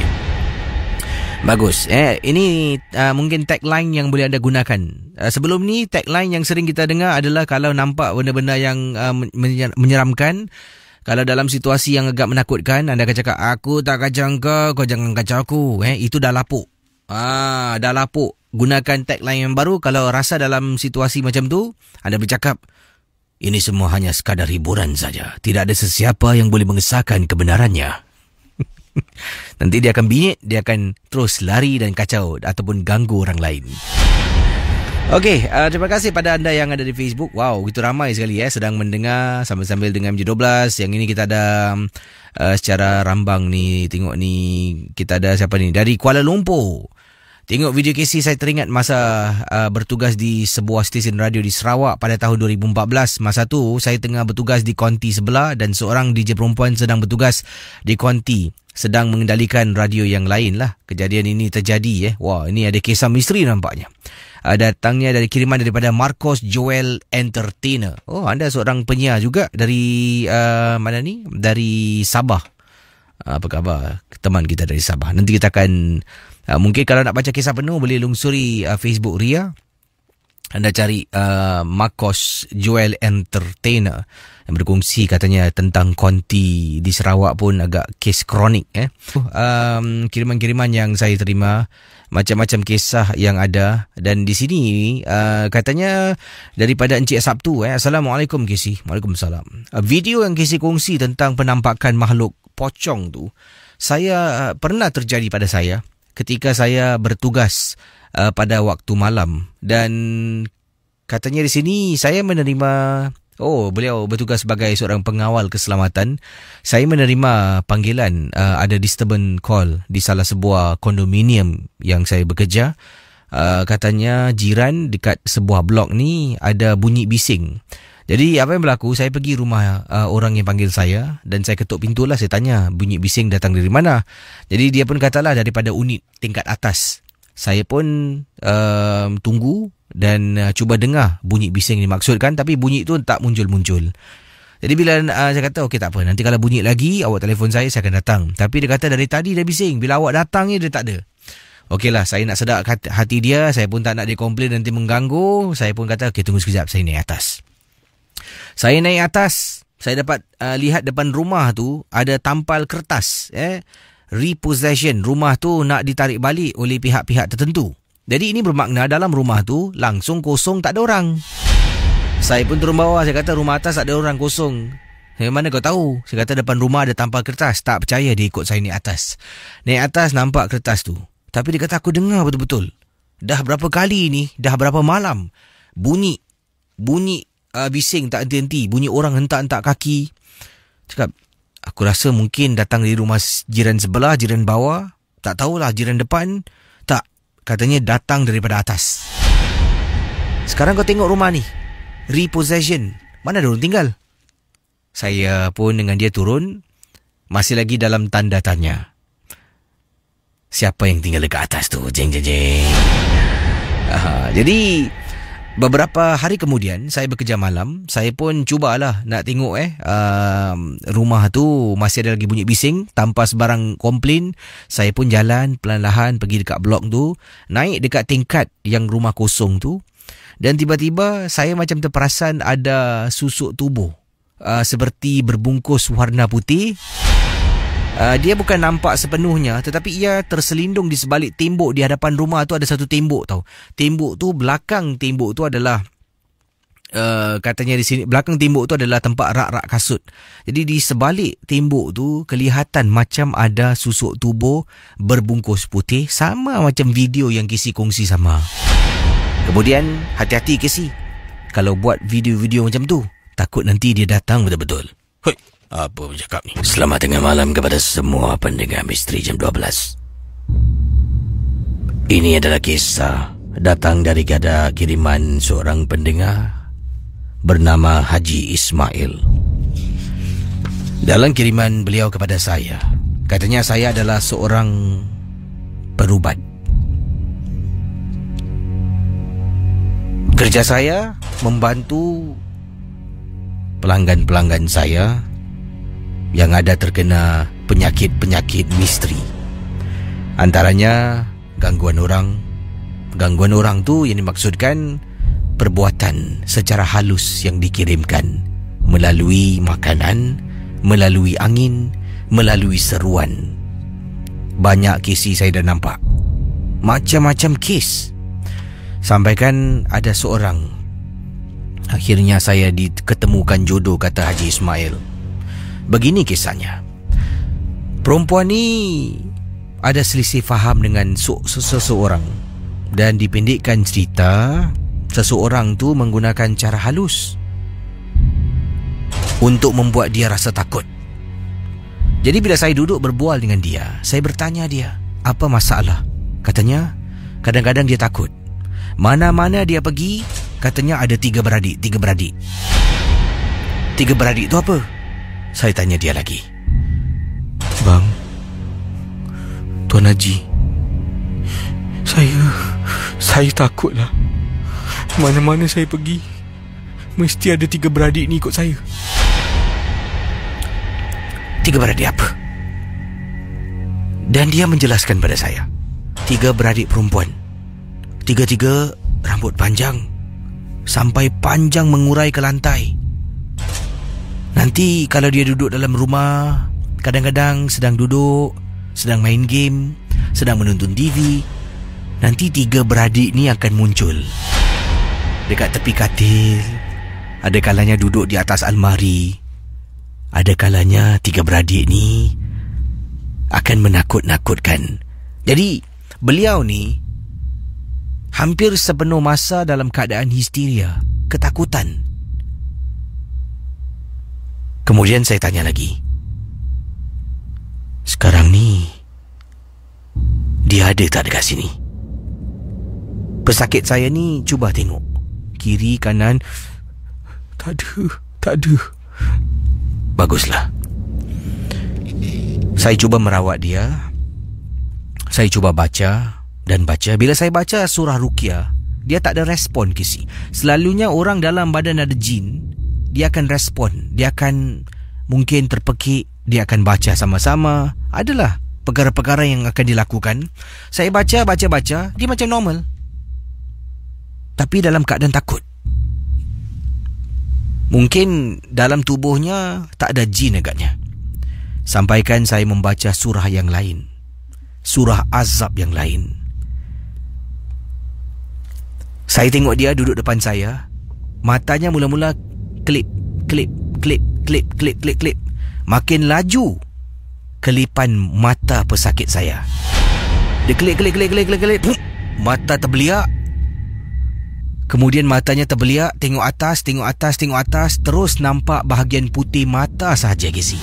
Bagus. Eh, ini uh, mungkin tagline yang boleh anda gunakan. Uh, sebelum ni tagline yang sering kita dengar adalah kalau nampak benda-benda yang uh, menyeramkan, kalau dalam situasi yang agak menakutkan, anda akan cakap, aku tak kacau kau, kau jangan kacau aku. Eh, itu dah lapuk. Ah, dah lapuk. gunakan tagline yang baru. Kalau rasa dalam situasi macam tu, anda bercakap, ini semua hanya sekadar hiburan saja. Tidak ada sesiapa yang boleh mengesahkan kebenarannya. Nanti dia akan bingit, dia akan terus lari dan kacau ataupun ganggu orang lain. Okey, uh, terima kasih pada anda yang ada di Facebook. Wow, itu ramai sekali ya, sedang mendengar sambil-sambil dengan M J dua belas. Yang ini kita ada uh, secara rambang ni, tengok ni, kita ada siapa ni? Dari Kuala Lumpur. Tengok video K C, saya teringat masa uh, bertugas di sebuah stesen radio di Sarawak pada tahun dua ribu empat belas. Masa tu saya tengah bertugas di konti sebelah dan seorang D J perempuan sedang bertugas di konti, sedang mengendalikan radio yang lain lah. Kejadian ini terjadi eh. Wah, ini ada kisah misteri nampaknya. Uh, datangnya dari kiriman daripada Marcos Joel Entertainer. Oh, anda seorang penyiar juga dari uh, mana ni? Dari Sabah. Uh, apa khabar teman kita dari Sabah? Nanti kita akan Uh, mungkin kalau nak baca kisah penuh boleh lungsuri uh, Facebook Ria. Anda cari uh, Marcos Joel Entertainer yang berkongsi katanya tentang konti di Sarawak pun agak kes kronik eh. Um, kiriman-kiriman yang saya terima, macam-macam kisah yang ada, dan di sini uh, katanya daripada Encik Sabtu eh. Assalamualaikum K C. Waalaikumsalam. Uh, video yang K C kongsi tentang penampakan makhluk pocong tu, saya uh, pernah terjadi pada saya ketika saya bertugas uh, pada waktu malam, dan katanya di sini saya menerima, oh beliau bertugas sebagai seorang pengawal keselamatan. Saya menerima panggilan, uh, ada disturbance call di salah sebuah kondominium yang saya bekerja. Uh, katanya jiran dekat sebuah blok ni ada bunyi bising. Jadi apa yang berlaku, saya pergi rumah uh, orang yang panggil saya dan saya ketuk pintu lah. Saya tanya bunyi bising datang dari mana. Jadi dia pun katalah daripada unit tingkat atas. Saya pun uh, tunggu dan uh, cuba dengar bunyi bising dimaksudkan, tapi bunyi tu tak muncul-muncul. Jadi bila uh, saya kata okey tak apa, nanti kalau bunyi lagi awak telefon saya, saya akan datang. Tapi dia kata dari tadi dia bising, bila awak datang ni dia tak ada. Okeylah, saya nak sedar hati dia, saya pun tak nak dia komplain nanti mengganggu. Saya pun kata okey tunggu sekejap, saya naik atas. Saya naik atas, saya dapat uh, lihat depan rumah tu ada tampal kertas eh, repossession. Rumah tu nak ditarik balik oleh pihak-pihak tertentu. Jadi ini bermakna dalam rumah tu langsung kosong, tak ada orang. Saya pun turun bawah, saya kata rumah atas tak ada orang, kosong. Dari mana kau tahu? Saya kata depan rumah ada tampal kertas. Tak percaya, dia ikut saya naik atas. Naik atas nampak kertas tu. Tapi dia kata aku dengar betul-betul. Dah berapa kali ni, dah berapa malam, bunyi, bunyi Uh, bising tak henti-henti, bunyi orang hentak-hentak kaki. Cakap, aku rasa mungkin datang dari rumah jiran sebelah, jiran bawah, tak tahulah jiran depan. Tak, katanya datang daripada atas. Sekarang kau tengok rumah ni, repossession, mana ada orang tinggal? Saya pun dengan dia turun, masih lagi dalam tanda tanya. Siapa yang tinggal dekat atas tu? Jeng jeng jeng. Uh, jadi beberapa hari kemudian saya bekerja malam, saya pun cubalah nak tengok eh uh, rumah tu masih ada lagi bunyi bising tanpa sebarang komplain. Saya pun jalan perlahan-lahan pergi dekat blok tu, naik dekat tingkat yang rumah kosong tu, dan tiba-tiba saya macam terperasan ada susuk tubuh uh, seperti berbungkus warna putih. Uh, dia bukan nampak sepenuhnya, tetapi ia terselindung di sebalik tembok. Di hadapan rumah tu ada satu tembok tau. Tembok tu, belakang tembok tu adalah uh, katanya di sini, belakang tembok tu adalah tempat rak-rak kasut. Jadi di sebalik tembok tu kelihatan macam ada susuk tubuh berbungkus putih, sama macam video yang K C kongsi sama. Kemudian hati-hati K C, kalau buat video-video macam tu, takut nanti dia datang betul-betul. Hoi, apa bercakap ni? Selamat tengah malam kepada semua pendengar Misteri Jam dua belas. Ini adalah kisah datang dari gada kiriman seorang pendengar bernama Haji Ismail. Dalam kiriman beliau kepada saya, katanya saya adalah seorang perubat. Kerja saya membantu pelanggan-pelanggan saya yang ada terkena penyakit-penyakit misteri. Antaranya gangguan orang. Gangguan orang tu yang dimaksudkan perbuatan secara halus yang dikirimkan melalui makanan, melalui angin, melalui seruan. Banyak kes saya dah nampak. Macam-macam kes. Sampaikan ada seorang. Akhirnya saya diketemukan jodoh, kata Haji Ismail. Begini kisahnya. Perempuan ni ada selisih faham dengan seseorang. Dan dipendekkan cerita, seseorang tu menggunakan cara halus untuk membuat dia rasa takut. Jadi bila saya duduk berbual dengan dia, saya bertanya dia, apa masalah? Katanya, kadang-kadang dia takut. Mana-mana dia pergi, katanya ada tiga beradik. Tiga beradik Tiga beradik tu apa? Saya tanya dia lagi. Bang, Tuan Haji, Saya Saya takutlah. Mana-mana saya pergi, mesti ada tiga beradik ni ikut saya. Tiga beradik apa? Dan dia menjelaskan pada saya, tiga beradik perempuan. Tiga-tiga rambut panjang, sampai panjang mengurai ke lantai. Nanti kalau dia duduk dalam rumah, kadang-kadang sedang duduk, sedang main game, sedang menonton T V, nanti tiga beradik ni akan muncul dekat tepi katil. Ada kalanya duduk di atas almari. Ada kalanya tiga beradik ni akan menakut-nakutkan. Jadi beliau ni hampir sepenuh masa dalam keadaan histeria, ketakutan. Kemudian saya tanya lagi, sekarang ni dia ada tak dekat sini? Pesakit saya ni cuba tengok kiri kanan. Tak ada, tak ada. Baguslah. Saya cuba merawat dia. Saya cuba baca dan baca. Bila saya baca surah Ruqyah, dia tak ada respon, Kisi. Selalunya orang dalam badan ada jin, dia akan respon. Dia akan mungkin terpekik, dia akan baca sama-sama. Adalah perkara-perkara yang akan dilakukan. Saya baca, baca, baca, dia macam normal, tapi dalam keadaan takut. Mungkin dalam tubuhnya tak ada jin agaknya. Sampaikan saya membaca surah yang lain, surah azab yang lain. Saya tengok dia duduk depan saya. Matanya mula-mula klip, klip, klip, klip, klip, klip, klip. Makin laju kelipan mata pesakit saya. Dia klip, klip, klip, klip, klip, klip. Mata terbeliak. Kemudian matanya terbeliak, tengok atas, tengok atas, tengok atas. Terus nampak bahagian putih mata sahaja, Gesi.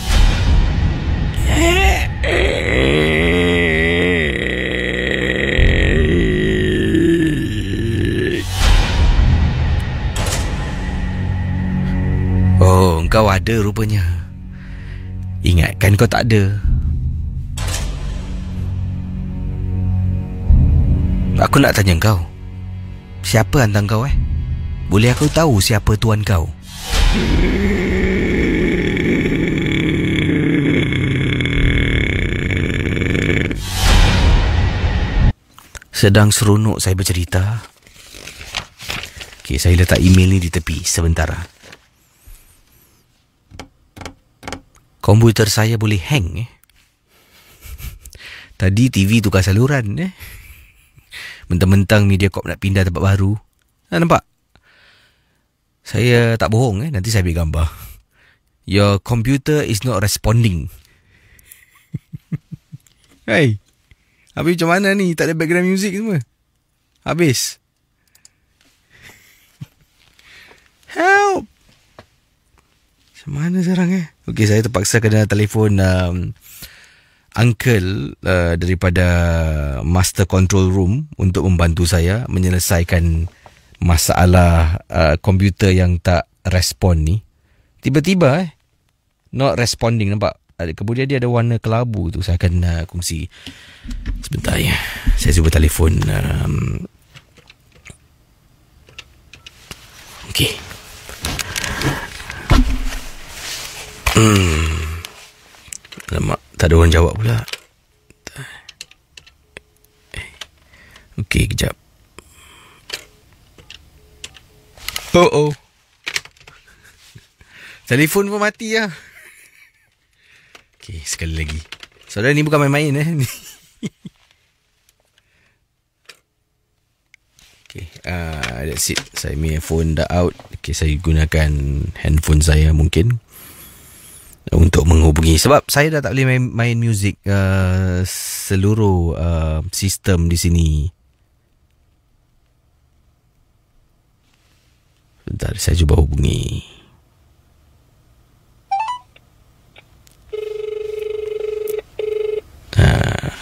Oh, engkau ada rupanya. Ingatkan kau tak ada. Aku nak tanya kau, siapa hantar kau eh? Boleh aku tahu siapa tuan kau? Sedang seronok saya bercerita. Okey, saya letak email ni di tepi sebentar. Komputer saya boleh hang eh. Tadi T V tukar saluran eh. Mentang-mentang Mediacorp nak pindah tempat baru. Ha, nampak? Saya tak bohong eh, nanti saya ambil gambar. Your computer is not responding. Hey, habis macam mana ni? Tak ada background music semua. Habis. Help. Macam mana sekarang eh? Okey, saya terpaksa kena telefon um, uncle uh, daripada master control room untuk membantu saya menyelesaikan masalah uh, komputer yang tak respon ni. Tiba-tiba eh, not responding, nampak? Kemudian dia ada warna kelabu tu. Saya akan uh, kongsi sebentar ya. Saya cuba telefon um, okey. Hmm. Lama tak ada orang jawab pula. Okey, kejap. Oh oh. Telefon pun mati lah. Okey, sekali lagi. Saudara, ni bukan main-main eh. Okay, uh, that's it. Saya punya phone dah out. Okay, saya gunakan handphone saya mungkin untuk menghubungi. Sebab saya dah tak boleh main, main muzik uh, seluruh uh, sistem di sini. Bentar, saya cuba hubungi. Uh.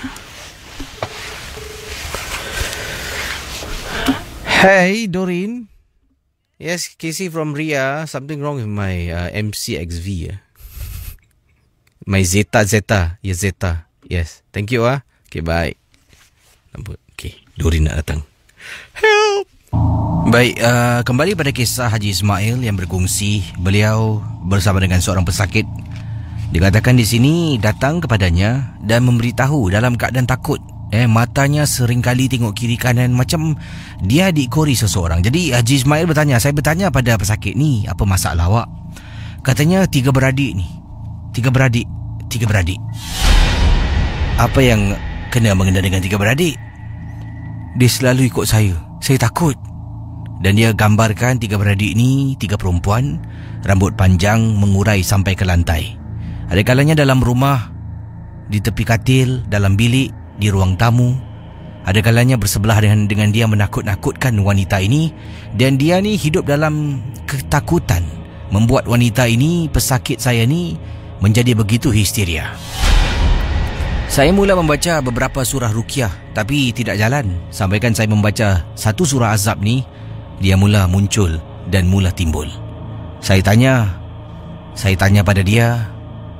Hey, Doreen. Yes, Casey from Ria. Something wrong with my uh, M C X V. Uh. My Zeta Zeta. Yes, Zeta. Yes. Thank you ah. Okay, bye. Nampak. Okay, Doreen nak datang. Help. Baik, uh, kembali pada kisah Haji Ismail yang berkongsi beliau bersama dengan seorang pesakit. Dikatakan di sini datang kepadanya dan memberitahu dalam keadaan takut. Eh, matanya seringkali tengok kiri kanan macam dia diikori seseorang. Jadi Haji Ismail bertanya, saya bertanya pada pesakit ni, apa masalah awak? Katanya tiga beradik ni. Tiga beradik. Tiga beradik. Apa yang kena mengena dengan tiga beradik? Dia selalu ikut saya. Saya takut. Dan dia gambarkan tiga beradik ni, tiga perempuan, rambut panjang mengurai sampai ke lantai. Ada kalanya dalam rumah, di tepi katil, dalam bilik, di ruang tamu. Ada kalanya bersebelah dengan dengan dia menakut-nakutkan wanita ini. Dan dia ni hidup dalam ketakutan, membuat wanita ini, pesakit saya ni, menjadi begitu histeria. Saya mula membaca beberapa surah ruqyah, tapi tidak jalan. Sampaikan saya membaca satu surah azab ni, dia mula muncul dan mula timbul. Saya tanya, saya tanya pada dia,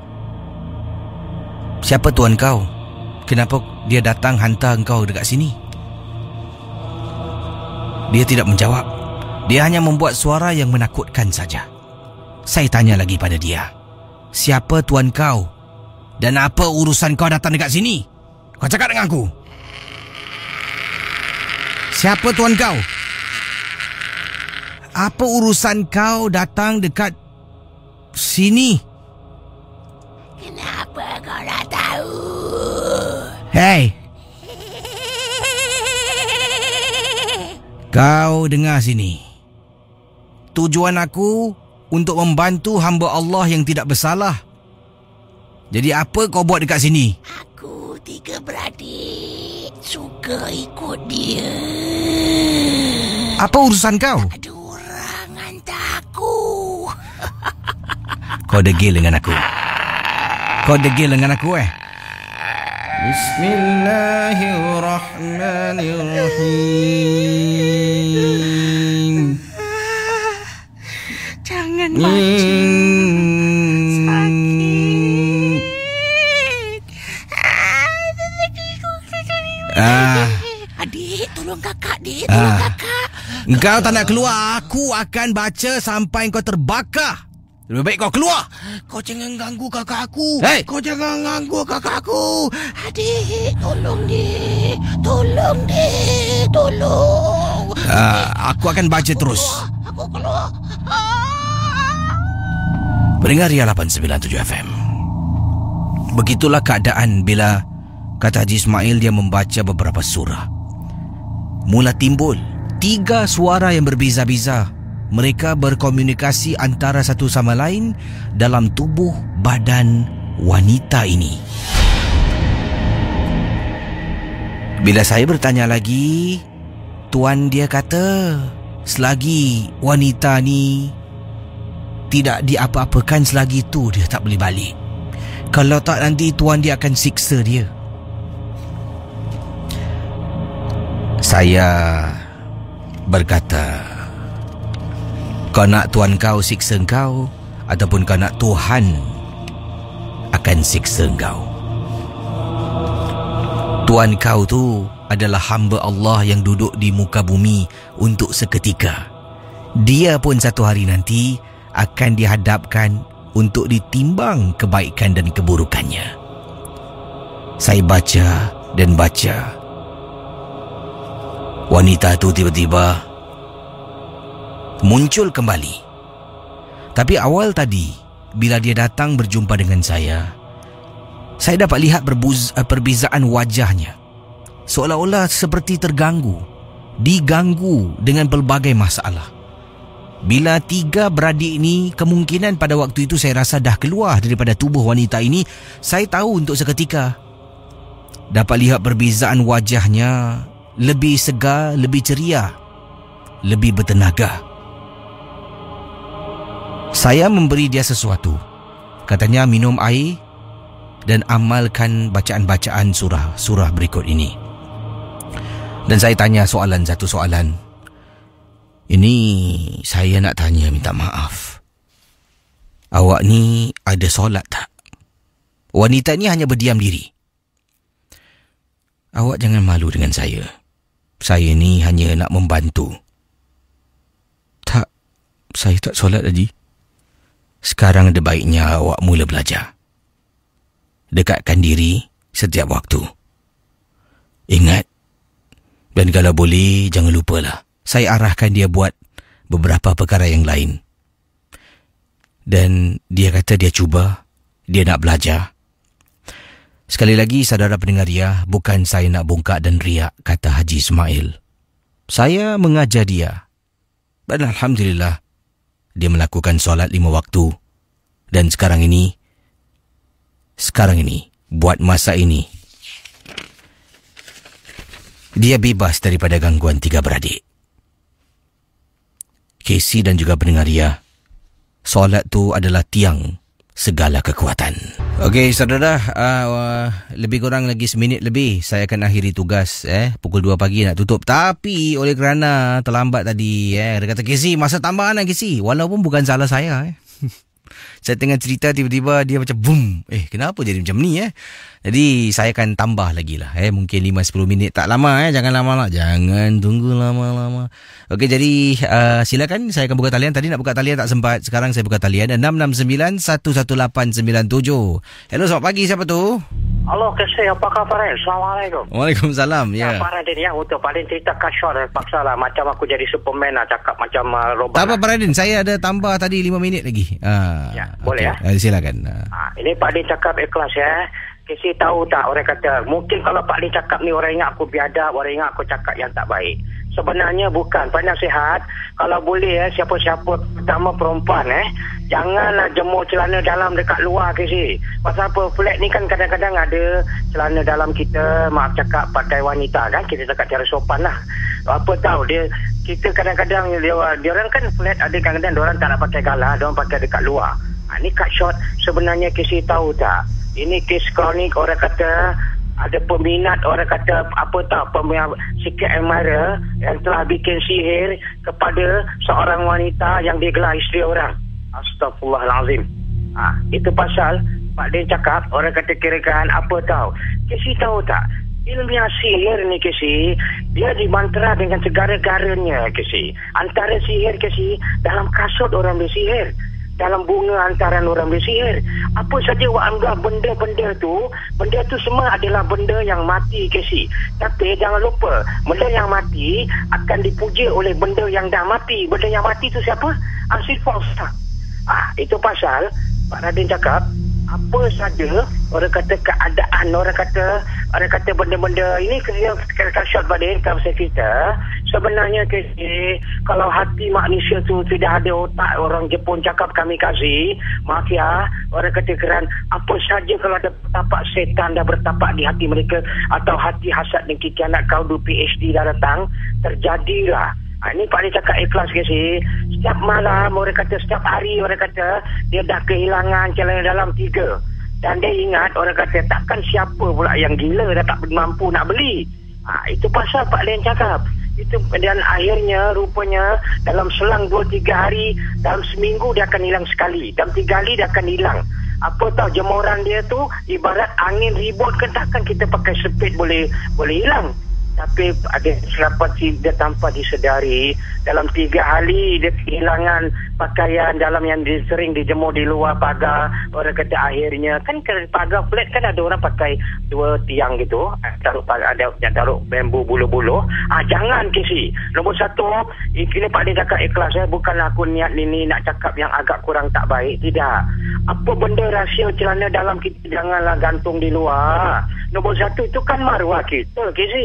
siapa tuan kau? Kenapa dia datang hantar engkau dekat sini? Dia tidak menjawab. Dia hanya membuat suara yang menakutkan saja. Saya tanya lagi pada dia, siapa tuan kau? Dan apa urusan kau datang dekat sini? Kau cakap dengan aku. Siapa tuan kau? Apa urusan kau datang dekat sini?
Kenapa kau dah tahu?
Hei, kau dengar sini. Tujuan aku untuk membantu hamba Allah yang tidak bersalah. Jadi apa kau buat dekat sini?
Aku tiga beradik suka ikut dia.
Apa urusan kau?
Ada orang hantar aku.
Kau degil dengan aku. Kau degil dengan aku eh? Bismillahirrahmanirrahim.
Jangan baca. Sakit.
Ah.
Adik, tolong kakak, dik. Tolong
Ah.
kakak.
Engkau tak nak keluar, aku akan baca sampai kau terbakar. Lebih baik kau keluar.
Kau jangan ganggu kakak aku.
Hey!
Kau jangan ganggu kakak aku. Adik, tolong dik. Tolong dik. Tolong.
Ah, aku akan baca terus.
Aku keluar.
Pendengar Ria lapan sembilan tujuh F M. Begitulah keadaan bila kata Haji Ismail dia membaca beberapa surah. Mula timbul tiga suara yang berbeza-beza. Mereka berkomunikasi antara satu sama lain dalam tubuh badan wanita ini. Bila saya bertanya lagi, tuan dia kata selagi wanita ni tidak diapa-apakan, selagi itu dia tak boleh balik. Kalau tak nanti tuan dia akan siksa dia. Saya berkata, kau nak tuan kau siksa kau ataupun kau nak Tuhan akan siksa kau? Tuan kau tu adalah hamba Allah yang duduk di muka bumi untuk seketika. Dia pun satu hari nanti akan dihadapkan untuk ditimbang kebaikan dan keburukannya. Saya baca dan baca. Wanita tu tiba-tiba muncul kembali. Tapi awal tadi, bila dia datang berjumpa dengan saya, saya dapat lihat berbuz, perbezaan wajahnya. Seolah-olah seperti terganggu. diganggu dengan pelbagai masalah. Bila tiga beradik ni, kemungkinan pada waktu itu saya rasa dah keluar daripada tubuh wanita ini. Saya tahu untuk seketika dapat lihat perbezaan wajahnya, lebih segar, lebih ceria, lebih bertenaga. Saya memberi dia sesuatu. Katanya minum air dan amalkan bacaan-bacaan surah-surah berikut ini. Dan saya tanya soalan, satu soalan. Ini saya nak tanya, minta maaf. Awak ni ada solat tak? Wanita ni hanya berdiam diri. Awak jangan malu dengan saya. Saya ni hanya nak membantu. Tak, saya tak solat tadi. Sekarang ada baiknya awak mula belajar. Dekatkan diri setiap waktu. Ingat, dan kalau boleh jangan lupalah, saya arahkan dia buat beberapa perkara yang lain. Dan dia kata dia cuba, dia nak belajar. Sekali lagi saudara pendengar ya, bukan saya nak bongkak dan riak, kata Haji Ismail. Saya mengajar dia. Dan Alhamdulillah, dia melakukan solat lima waktu. Dan sekarang ini, sekarang ini, buat masa ini, dia bebas daripada gangguan tiga beradik. Casey dan juga pendengar ya, solat tu adalah tiang segala kekuatan. Okey saudara, uh, lebih kurang lagi seminit lebih saya akan akhiri tugas. eh Pukul dua pagi nak tutup. Tapi oleh kerana terlambat tadi, eh dia kata, Casey masa tambahan lah Casey. Walaupun bukan salah saya. eh Saya tengah cerita, tiba-tiba dia macam boom. Eh kenapa jadi macam ni eh Jadi saya akan tambah lagi lah, eh Mungkin lima sampai sepuluh minit. Tak lama eh Jangan lama lah. Jangan tunggu lama-lama. Okey, jadi uh, silakan. Saya akan buka talian. Tadi nak buka talian tak sempat. Sekarang saya buka talian enam enam sembilan satu satu lapan sembilan tujuh. Hello, selamat pagi. Siapa tu?
Halo, Casey. Apa khabar? Assalamualaikum.
Waalaikumsalam.
Ya,
Ya,
Pak Radin ya. Untuk paling cerita kashor. Paksa lah. Macam aku jadi Superman lah. Cakap macam uh, Robert.
tak apa Pak Radin. Saya ada tambah tadi lima minit lagi. uh,
Ya, boleh ya?
uh, Silakan. uh.
Ha, ini Pak Din cakap ikhlas ya. Casey tahu tak, orang kata mungkin kalau Pak Din cakap ni orang ingat aku biadab, orang ingat aku cakap yang tak baik. Sebenarnya bukan. Pak nasihat, kalau boleh eh, siapa-siapa, terutama perempuan eh, janganlah jemur celana dalam dekat luar Casey. Pasal apa, flat ni kan kadang-kadang ada celana dalam kita, maaf cakap, pakai wanita kan, kita cakap cara sopan lah. Apa tahu dia, kita kadang-kadang dia, dia orang kan flat, ada kadang-kadang dia orang tak nak pakai galah, dia orang pakai dekat luar. Ha, ni cut short. Sebenarnya Casey tahu tak, ini kes kronik, orang kata ada peminat, orang kata apa tak, peminat sikit admirer yang telah bikin sihir kepada seorang wanita yang digelar isteri orang. Astaghfirullahalazim. Ha, itu pasal Pak Din cakap, orang kata kirakan apa tahu. Casey tahu tak, ilmiah sihir ni Casey, dia dimantra dengan segala-galanya Casey. Antara sihir Casey, dalam kasut orang bersihir, dalam bunga antaran orang bersihir. Apa saja awak anggap benda-benda tu, benda tu semua adalah benda yang mati Casey. Tapi jangan lupa, benda yang mati akan dipuja oleh benda yang dah mati. Benda yang mati tu siapa? Asif Falsa. Ah, itu pasal Pak Radin cakap, apa saja orang kata keadaan, orang kata orang kata benda-benda ini, kena short Badin kalau saya cerita. Sebenarnya Casey, kalau hati manusia tu tidak ada otak, orang Jepun cakap kamikaze, maaf ya, orang kata keran, apa saja kalau ada tapak setan dah bertapak di hati mereka, atau hati hasad dengki kianat kau du P H D dah datang, terjadilah. Ha, ini Pak Din cakap ikhlas Casey. Setiap malam, orang kata setiap hari, orang kata dia dah kehilangan celana dalam tiga. Dan dia ingat, orang kata takkan siapa pula yang gila dah tak mampu nak beli. Ha, itu pasal Pak Din cakap. Itu, dan akhirnya rupanya dalam selang dua tiga hari, dalam seminggu dia akan hilang sekali. Dalam tiga hari dia akan hilang. Apa tahu jemuran dia tu ibarat angin ribut kan, takkan kita pakai sepit boleh boleh hilang. Tapi ada selepas dia tanpa disedari, dalam tiga hari dia kehilangan pakaian dalam yang di, sering dijemur di luar pagar. Orang kata akhirnya, kan pagar flat kan ada orang pakai dua tiang gitu, taruh pagar, ada yang taruh bambu bulu-bulu. Ah, jangan Casey. Nombor satu, ini Pak Din cakap ikhlas, eh, bukan aku niat ini nak cakap yang agak kurang tak baik. Tidak. Apa benda rahsia celana dalam kita janganlah gantung di luar. Nombor satu itu kan maruah kita Casey.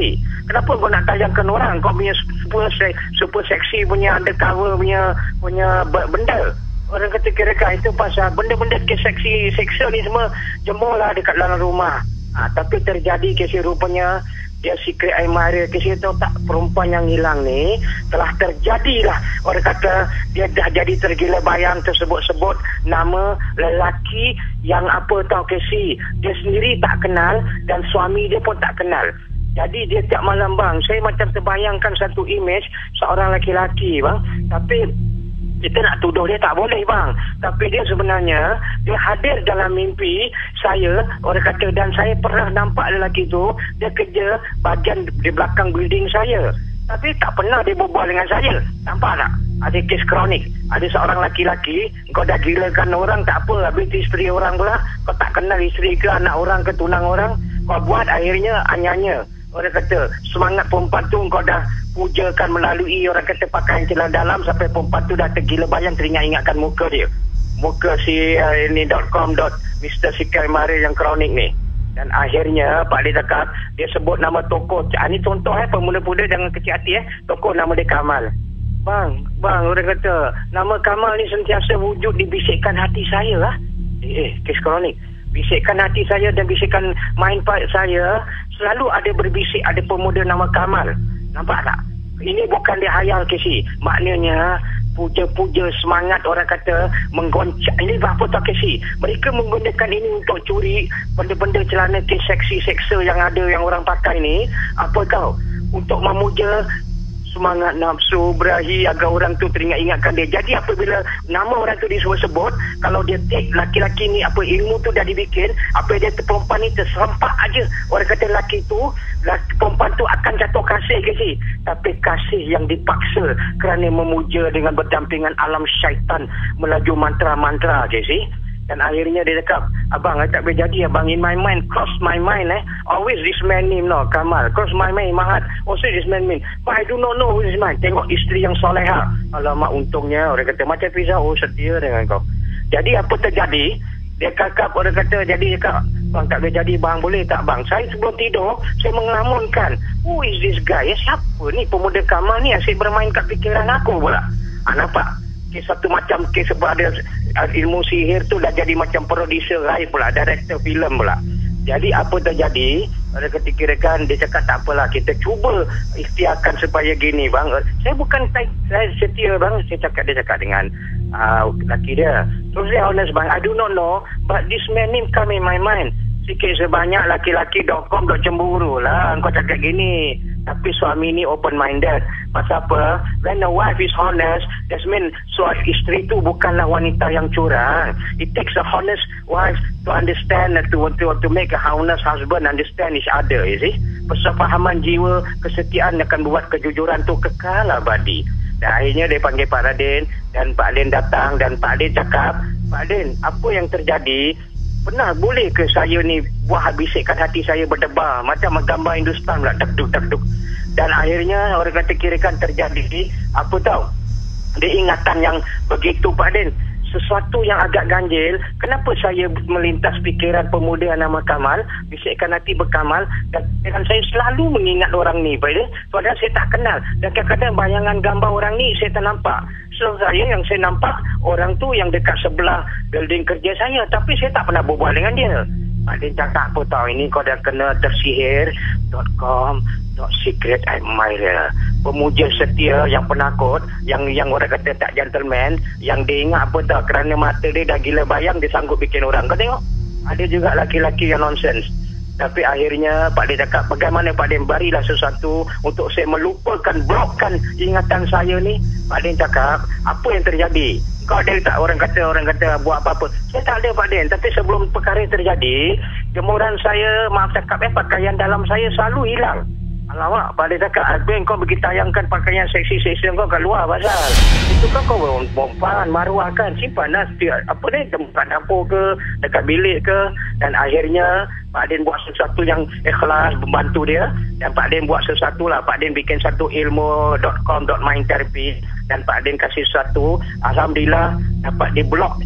Kenapa kau nak tayangkan orang? Kau punya super, super seksi punya undercover punya punya benda. Orang kata kira-kira itu pasal benda-benda kes seksi seksual ni semua jemurlah dekat dalam rumah. Ha, tapi terjadi kes rupanya dia secret admirer kes itu tak, perempuan yang hilang ni telah terjadilah. Orang kata dia dah jadi tergila bayang tersebut-sebut nama lelaki yang apa tahu kesi dia sendiri tak kenal dan suami dia pun tak kenal. Jadi dia tiap malam bang, saya macam terbayangkan satu image seorang lelaki bang, tapi kita nak tuduh dia tak boleh bang. Tapi dia sebenarnya dia hadir dalam mimpi saya, orang kata, dan saya pernah nampak lelaki tu dia kerja bahagian di belakang building saya. Tapi tak pernah dia berbual dengan saya. Nampak tak? Ada kes kronik. Ada seorang laki-laki, kau dah gilakan orang tak apa, habis isteri orang pula, kau tak kenal isteri ke anak orang ke tunang orang, kau buat akhirnya anyanya. Orang kata semangat perempuan tu kau dah pujakan melalui orang kata pakaian celana dalam sampai perempuan tu dah tergila bayang teringat-ingatkan muka dia. Muka si uh, ini .com Mister Sikai Mari yang kronik ni. Dan akhirnya Pak Dia cakap, dia sebut nama tokoh. Ini contoh eh, pemuda-pemuda jangan kecil hati eh. Tokoh nama dia Kamal. Bang, bang orang kata nama Kamal ni sentiasa wujud di bisikan hati saya lah. Eh, eh kes kronik. Bisikan hati saya dan bisikan mind part saya selalu ada berbisik ada pemuda nama Kamal. Nampak tak? Ini bukan dia hayal Kesi. Maknanya puja-puja semangat orang kata menggoncang. Ini apa tak Kesi? Mereka menggunakan ini untuk curi benda-benda celana kes seksi seksa yang ada yang orang pakai ni. Apa kau? Untuk memuja semangat nafsu berahi agar orang tu teringat-ingatkan dia. Jadi apabila nama orang tu disebut-sebut, kalau dia take laki-laki ni apa ilmu tu dah dibikin, apa dia perempuan ni terserempak aja. Orang kata lelaki tu, laki, perempuan tu akan jatuh kasih ke si. Tapi kasih yang dipaksa kerana memuja dengan berdampingan alam syaitan melaju mantra-mantra ke si. Dan akhirnya dia cakap, abang, I tak boleh jadi abang, in my mind, cross my mind eh, always this man name no, Kamal, cross my mind, Mahat, also this man name, but I do not know who is man. Tengok isteri yang soleha. Alamak, untungnya orang kata macam Fiza, oh setia dengan kau. Jadi apa terjadi? Dia kakap orang kata, jadi dia kata, bang tak boleh jadi bang, boleh tak bang? Saya sebelum tidur, saya mengelamunkan, who is this guy? Ya, siapa ni pemuda Kamal ni asyik bermain kat fikiran aku pula. Ah, nampak? Kes satu macam kes sebab ada ilmu sihir tu dah jadi macam producer lain pula, director filem pula. Jadi apa terjadi? Ada ketika-ketika dia cakap tak apalah, kita cuba ikhtiarkan supaya gini bang. Saya bukan saya setia bang, saya cakap dia cakap dengan uh, lelaki dia. So saya honest bang, I do not know, but this man name come in my mind. Sikit sebanyak laki-laki .com cemburu lah kau cakap gini. Tapi suami ni open-minded. Pasal apa? When a wife is honest, that means suami isteri tu bukanlah wanita yang curang. It takes a honest wife to understand, to, to, to make a honest husband understand each other, you see. Persefahaman jiwa, kesetiaan akan buat kejujuran tu kekal abadi. Dan akhirnya dia panggil Pak Radin, dan Pak Radin datang, dan Pak Radin cakap, Pak Radin, apa yang terjadi? Benar, boleh ke saya ni buat bisikkan hati saya berdebar macam gambar Hindustan pula, duk-duk-duk. Dan akhirnya orang kata kirakan terjadi apa tahu, dia ingatan yang begitu Pak Din, sesuatu yang agak ganjil. Kenapa saya melintas fikiran pemuda yang nama Kamal, bisikkan hati berkamal, dan, dan saya selalu mengingat orang ni Pak Din, padahal saya tak kenal. Dan kadang-kadang bayangan gambar orang ni saya tak nampak. So saya yang saya nampak orang tu yang dekat sebelah building kerja saya, tapi saya tak pernah berbual dengan dia. Pak Din cakap apa tahu, ini kau dah kena tersihir .com .secret admirer, pemuja setia yang penakut, yang yang orang kata tak gentleman, yang dia ingat apa tahu kerana mata dia dah gila bayang dia sanggup bikin orang. Kau tengok, ada juga laki-laki yang nonsense. Tapi akhirnya Pak Din cakap, bagaimana Pak Din, barilah sesuatu untuk saya melupakan, blokkan ingatan saya ni. Pak Din cakap, apa yang terjadi? Kau ada tak orang kata orang kata buat apa-apa? Saya tak ada Pak Din, tapi sebelum perkara terjadi, jemuran saya, maaf cakap eh, pakaian dalam saya selalu hilang. Alamak, Pak Din cakap, Albin kau pergi tayangkan pakaian seksi-seksi kau kat luar pasal itu kan kau perempuan maruah kan, simpan lah apa ni, dekat dapur ke, dekat bilik ke. Dan akhirnya Pak Din buat sesuatu yang ikhlas membantu dia, dan Pak Din buat sesuatu lah. Pak Din bikin satu ilmu .com .mind therapy, dan Pak Din kasih sesuatu, alhamdulillah dapat di blok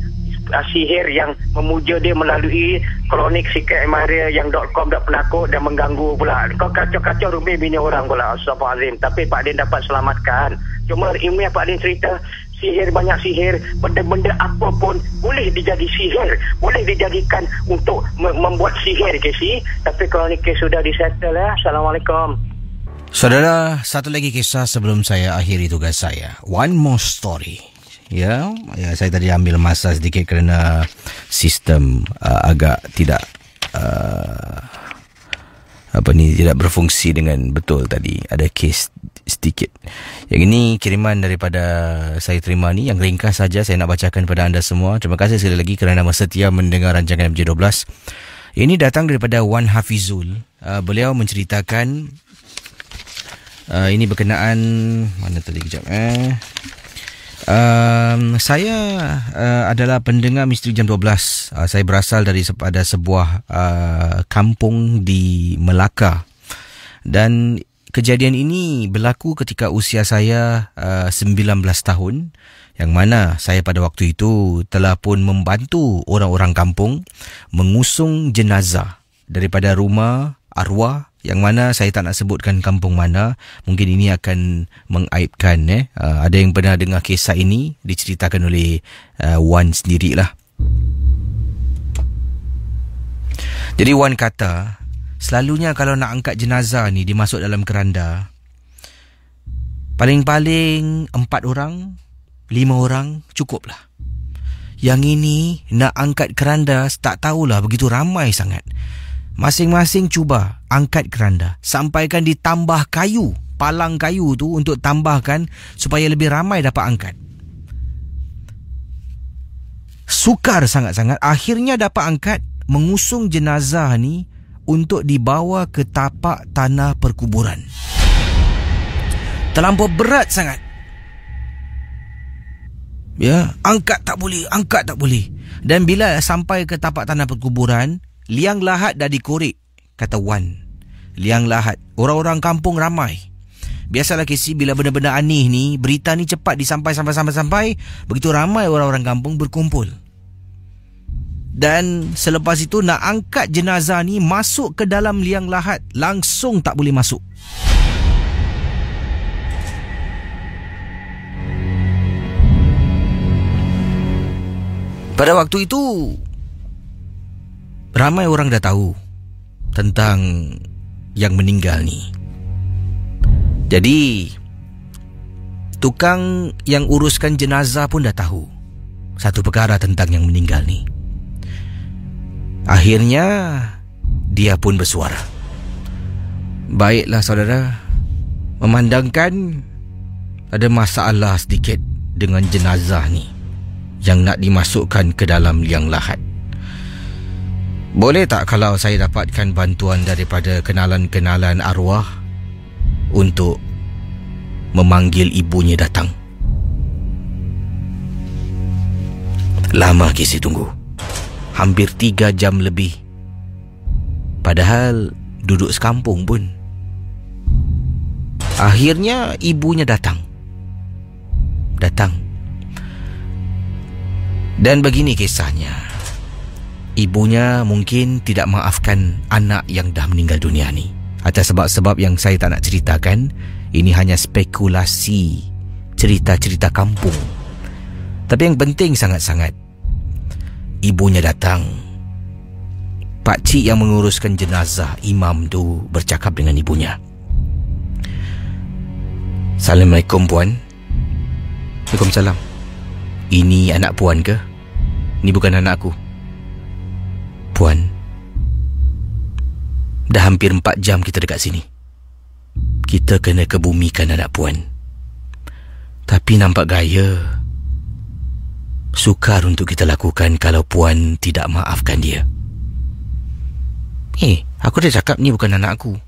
uh, sihir yang memuja dia melalui kronik sikit emaria yang .com .penakut dan mengganggu pula. Kau kacau-kacau rumah bini orang pula. Astagfirullahaladzim. Tapi Pak Din dapat selamatkan. Cuma ilmiah Pak Din cerita, sihir banyak sihir, benda-benda apa pun boleh dijadi sihir, boleh dijadikan untuk mem- membuat sihir, Casey. Tapi kronik kes sudah disettle ya. Assalamualaikum.
Saudara, satu lagi kisah sebelum saya akhiri tugas saya. One more story. Ya, ya saya tadi ambil masa sedikit kerana sistem uh, agak tidak uh, apa ni tidak berfungsi dengan betul tadi. Ada kes sedikit. Yang ini kiriman daripada saya terima ni, yang ringkas saja saya nak bacakan kepada anda semua. Terima kasih sekali lagi kerana masih setia mendengar rancangan M J dua belas. Ini datang daripada Wan Hafizul. Uh, beliau menceritakan uh, ini berkenaan mana tadi kejap eh Um, saya uh, adalah pendengar Misteri Jam dua belas. Uh, saya berasal dari pada sebuah uh, kampung di Melaka. Dan kejadian ini berlaku ketika usia saya uh, sembilan belas tahun. Yang mana saya pada waktu itu telah pun membantu orang-orang kampung mengusung jenazah daripada rumah arwah, yang mana saya tak nak sebutkan kampung mana. Mungkin ini akan mengaibkan. Eh. Uh, ada yang pernah dengar kisah ini diceritakan oleh uh, Wan sendirilah. Jadi Wan kata, selalunya kalau nak angkat jenazah ni dimasuk dalam keranda, paling-paling empat orang, lima orang cukuplah. Yang ini nak angkat keranda tak tahulah, begitu ramai sangat. Masing-masing cuba angkat keranda, sampaikan ditambah kayu, palang kayu tu untuk tambahkan supaya lebih ramai dapat angkat. Sukar sangat-sangat. Akhirnya dapat angkat, mengusung jenazah ni untuk dibawa ke tapak tanah perkuburan. Terlampau berat sangat. Ya, angkat tak boleh, angkat tak boleh. Dan bila sampai ke tapak tanah perkuburan, liang lahat dah dikorek, kata Wan. Liang lahat. Orang-orang kampung ramai. Biasalah Casey, bila benda-benda aneh ni, berita ni cepat disampai-sampai-sampai-sampai, begitu ramai orang-orang kampung berkumpul. Dan selepas itu nak angkat jenazah ni masuk ke dalam liang lahat, langsung tak boleh masuk. Pada waktu itu ramai orang dah tahu tentang yang meninggal ni. Jadi tukang yang uruskan jenazah pun dah tahu satu perkara tentang yang meninggal ni. Akhirnya dia pun bersuara. Baiklah saudara, memandangkan ada masalah sedikit dengan jenazah ni yang nak dimasukkan ke dalam liang lahat, boleh tak kalau saya dapatkan bantuan daripada kenalan-kenalan arwah untuk memanggil ibunya datang? Lama Casey tunggu. Hampir tiga jam lebih. Padahal duduk sekampung pun. Akhirnya ibunya datang. Datang. Dan begini kisahnya. Ibunya mungkin tidak maafkan anak yang dah meninggal dunia ni. Atas sebab-sebab yang saya tak nak ceritakan. Ini hanya spekulasi, cerita-cerita kampung. Tapi yang penting sangat-sangat, ibunya datang. Pakcik yang menguruskan jenazah imam tu bercakap dengan ibunya. Assalamualaikum puan. Waalaikumsalam. Ini anak puan ke? Ini bukan anakku. Puan, dah hampir empat jam kita dekat sini. Kita kena kebumikan anak puan. Tapi nampak gaya sukar untuk kita lakukan kalau puan tidak maafkan dia. Eh, aku dah cakap ni bukan anak aku.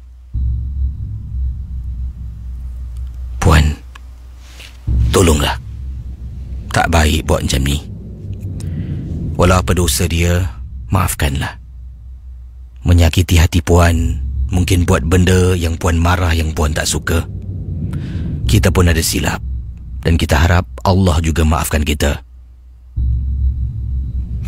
Puan, tolonglah. Tak baik buat macam ni. Walau apa dosa dia, maafkanlah. Menyakiti hati puan, mungkin buat benda yang puan marah, yang puan tak suka. Kita pun ada silap, dan kita harap Allah juga maafkan kita.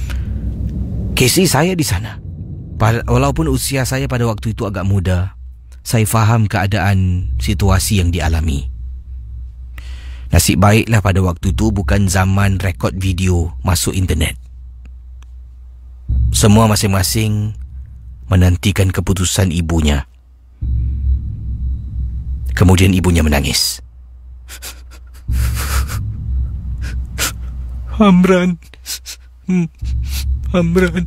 Casey, saya di sana. Walaupun usia saya pada waktu itu agak muda, saya faham keadaan situasi yang dialami. Nasib baiklah pada waktu itu bukan zaman rekod video masuk internet. Semua masing-masing menantikan keputusan ibunya. Kemudian ibunya menangis. Amran, Amran,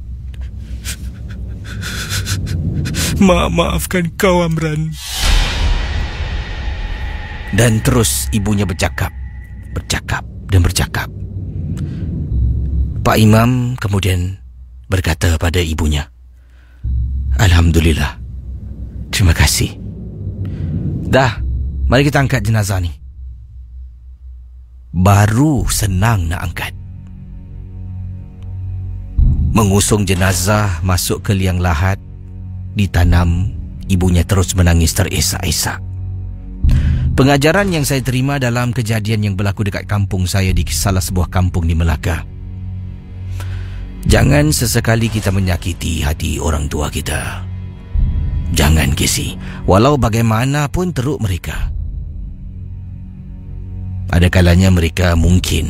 Ma maafkan kau, Amran. Dan terus ibunya bercakap, bercakap dan bercakap. Pak Imam kemudian berkata pada ibunya, Alhamdulillah, terima kasih. Dah, mari kita angkat jenazah ni. Baru senang nak angkat. Mengusung jenazah masuk ke liang lahat, ditanam, ibunya terus menangis teresak-esak. Pengajaran yang saya terima dalam kejadian yang berlaku dekat kampung saya di salah sebuah kampung di Melaka. Jangan sesekali kita menyakiti hati orang tua kita. Jangan, Casey. Walau bagaimanapun teruk mereka, ada kalanya mereka mungkin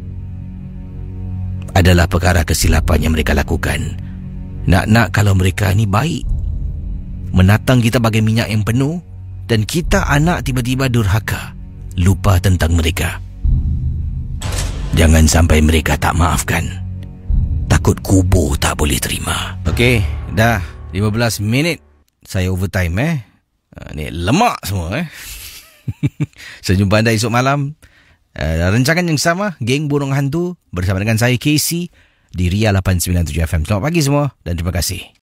adalah perkara kesilapan yang mereka lakukan. Nak-nak kalau mereka ni baik, menatang kita bagai minyak yang penuh, dan kita anak tiba-tiba durhaka, lupa tentang mereka. Jangan sampai mereka tak maafkan. Takut kubur tak boleh terima. Okey, dah lima belas minit saya overtime eh. Ha, ni lemak semua eh. Saya jumpa anda esok malam. Uh, rancangan yang sama, Geng Burung Hantu, bersama dengan saya Casey di Ria lapan sembilan tujuh F M. Selamat pagi semua dan terima kasih.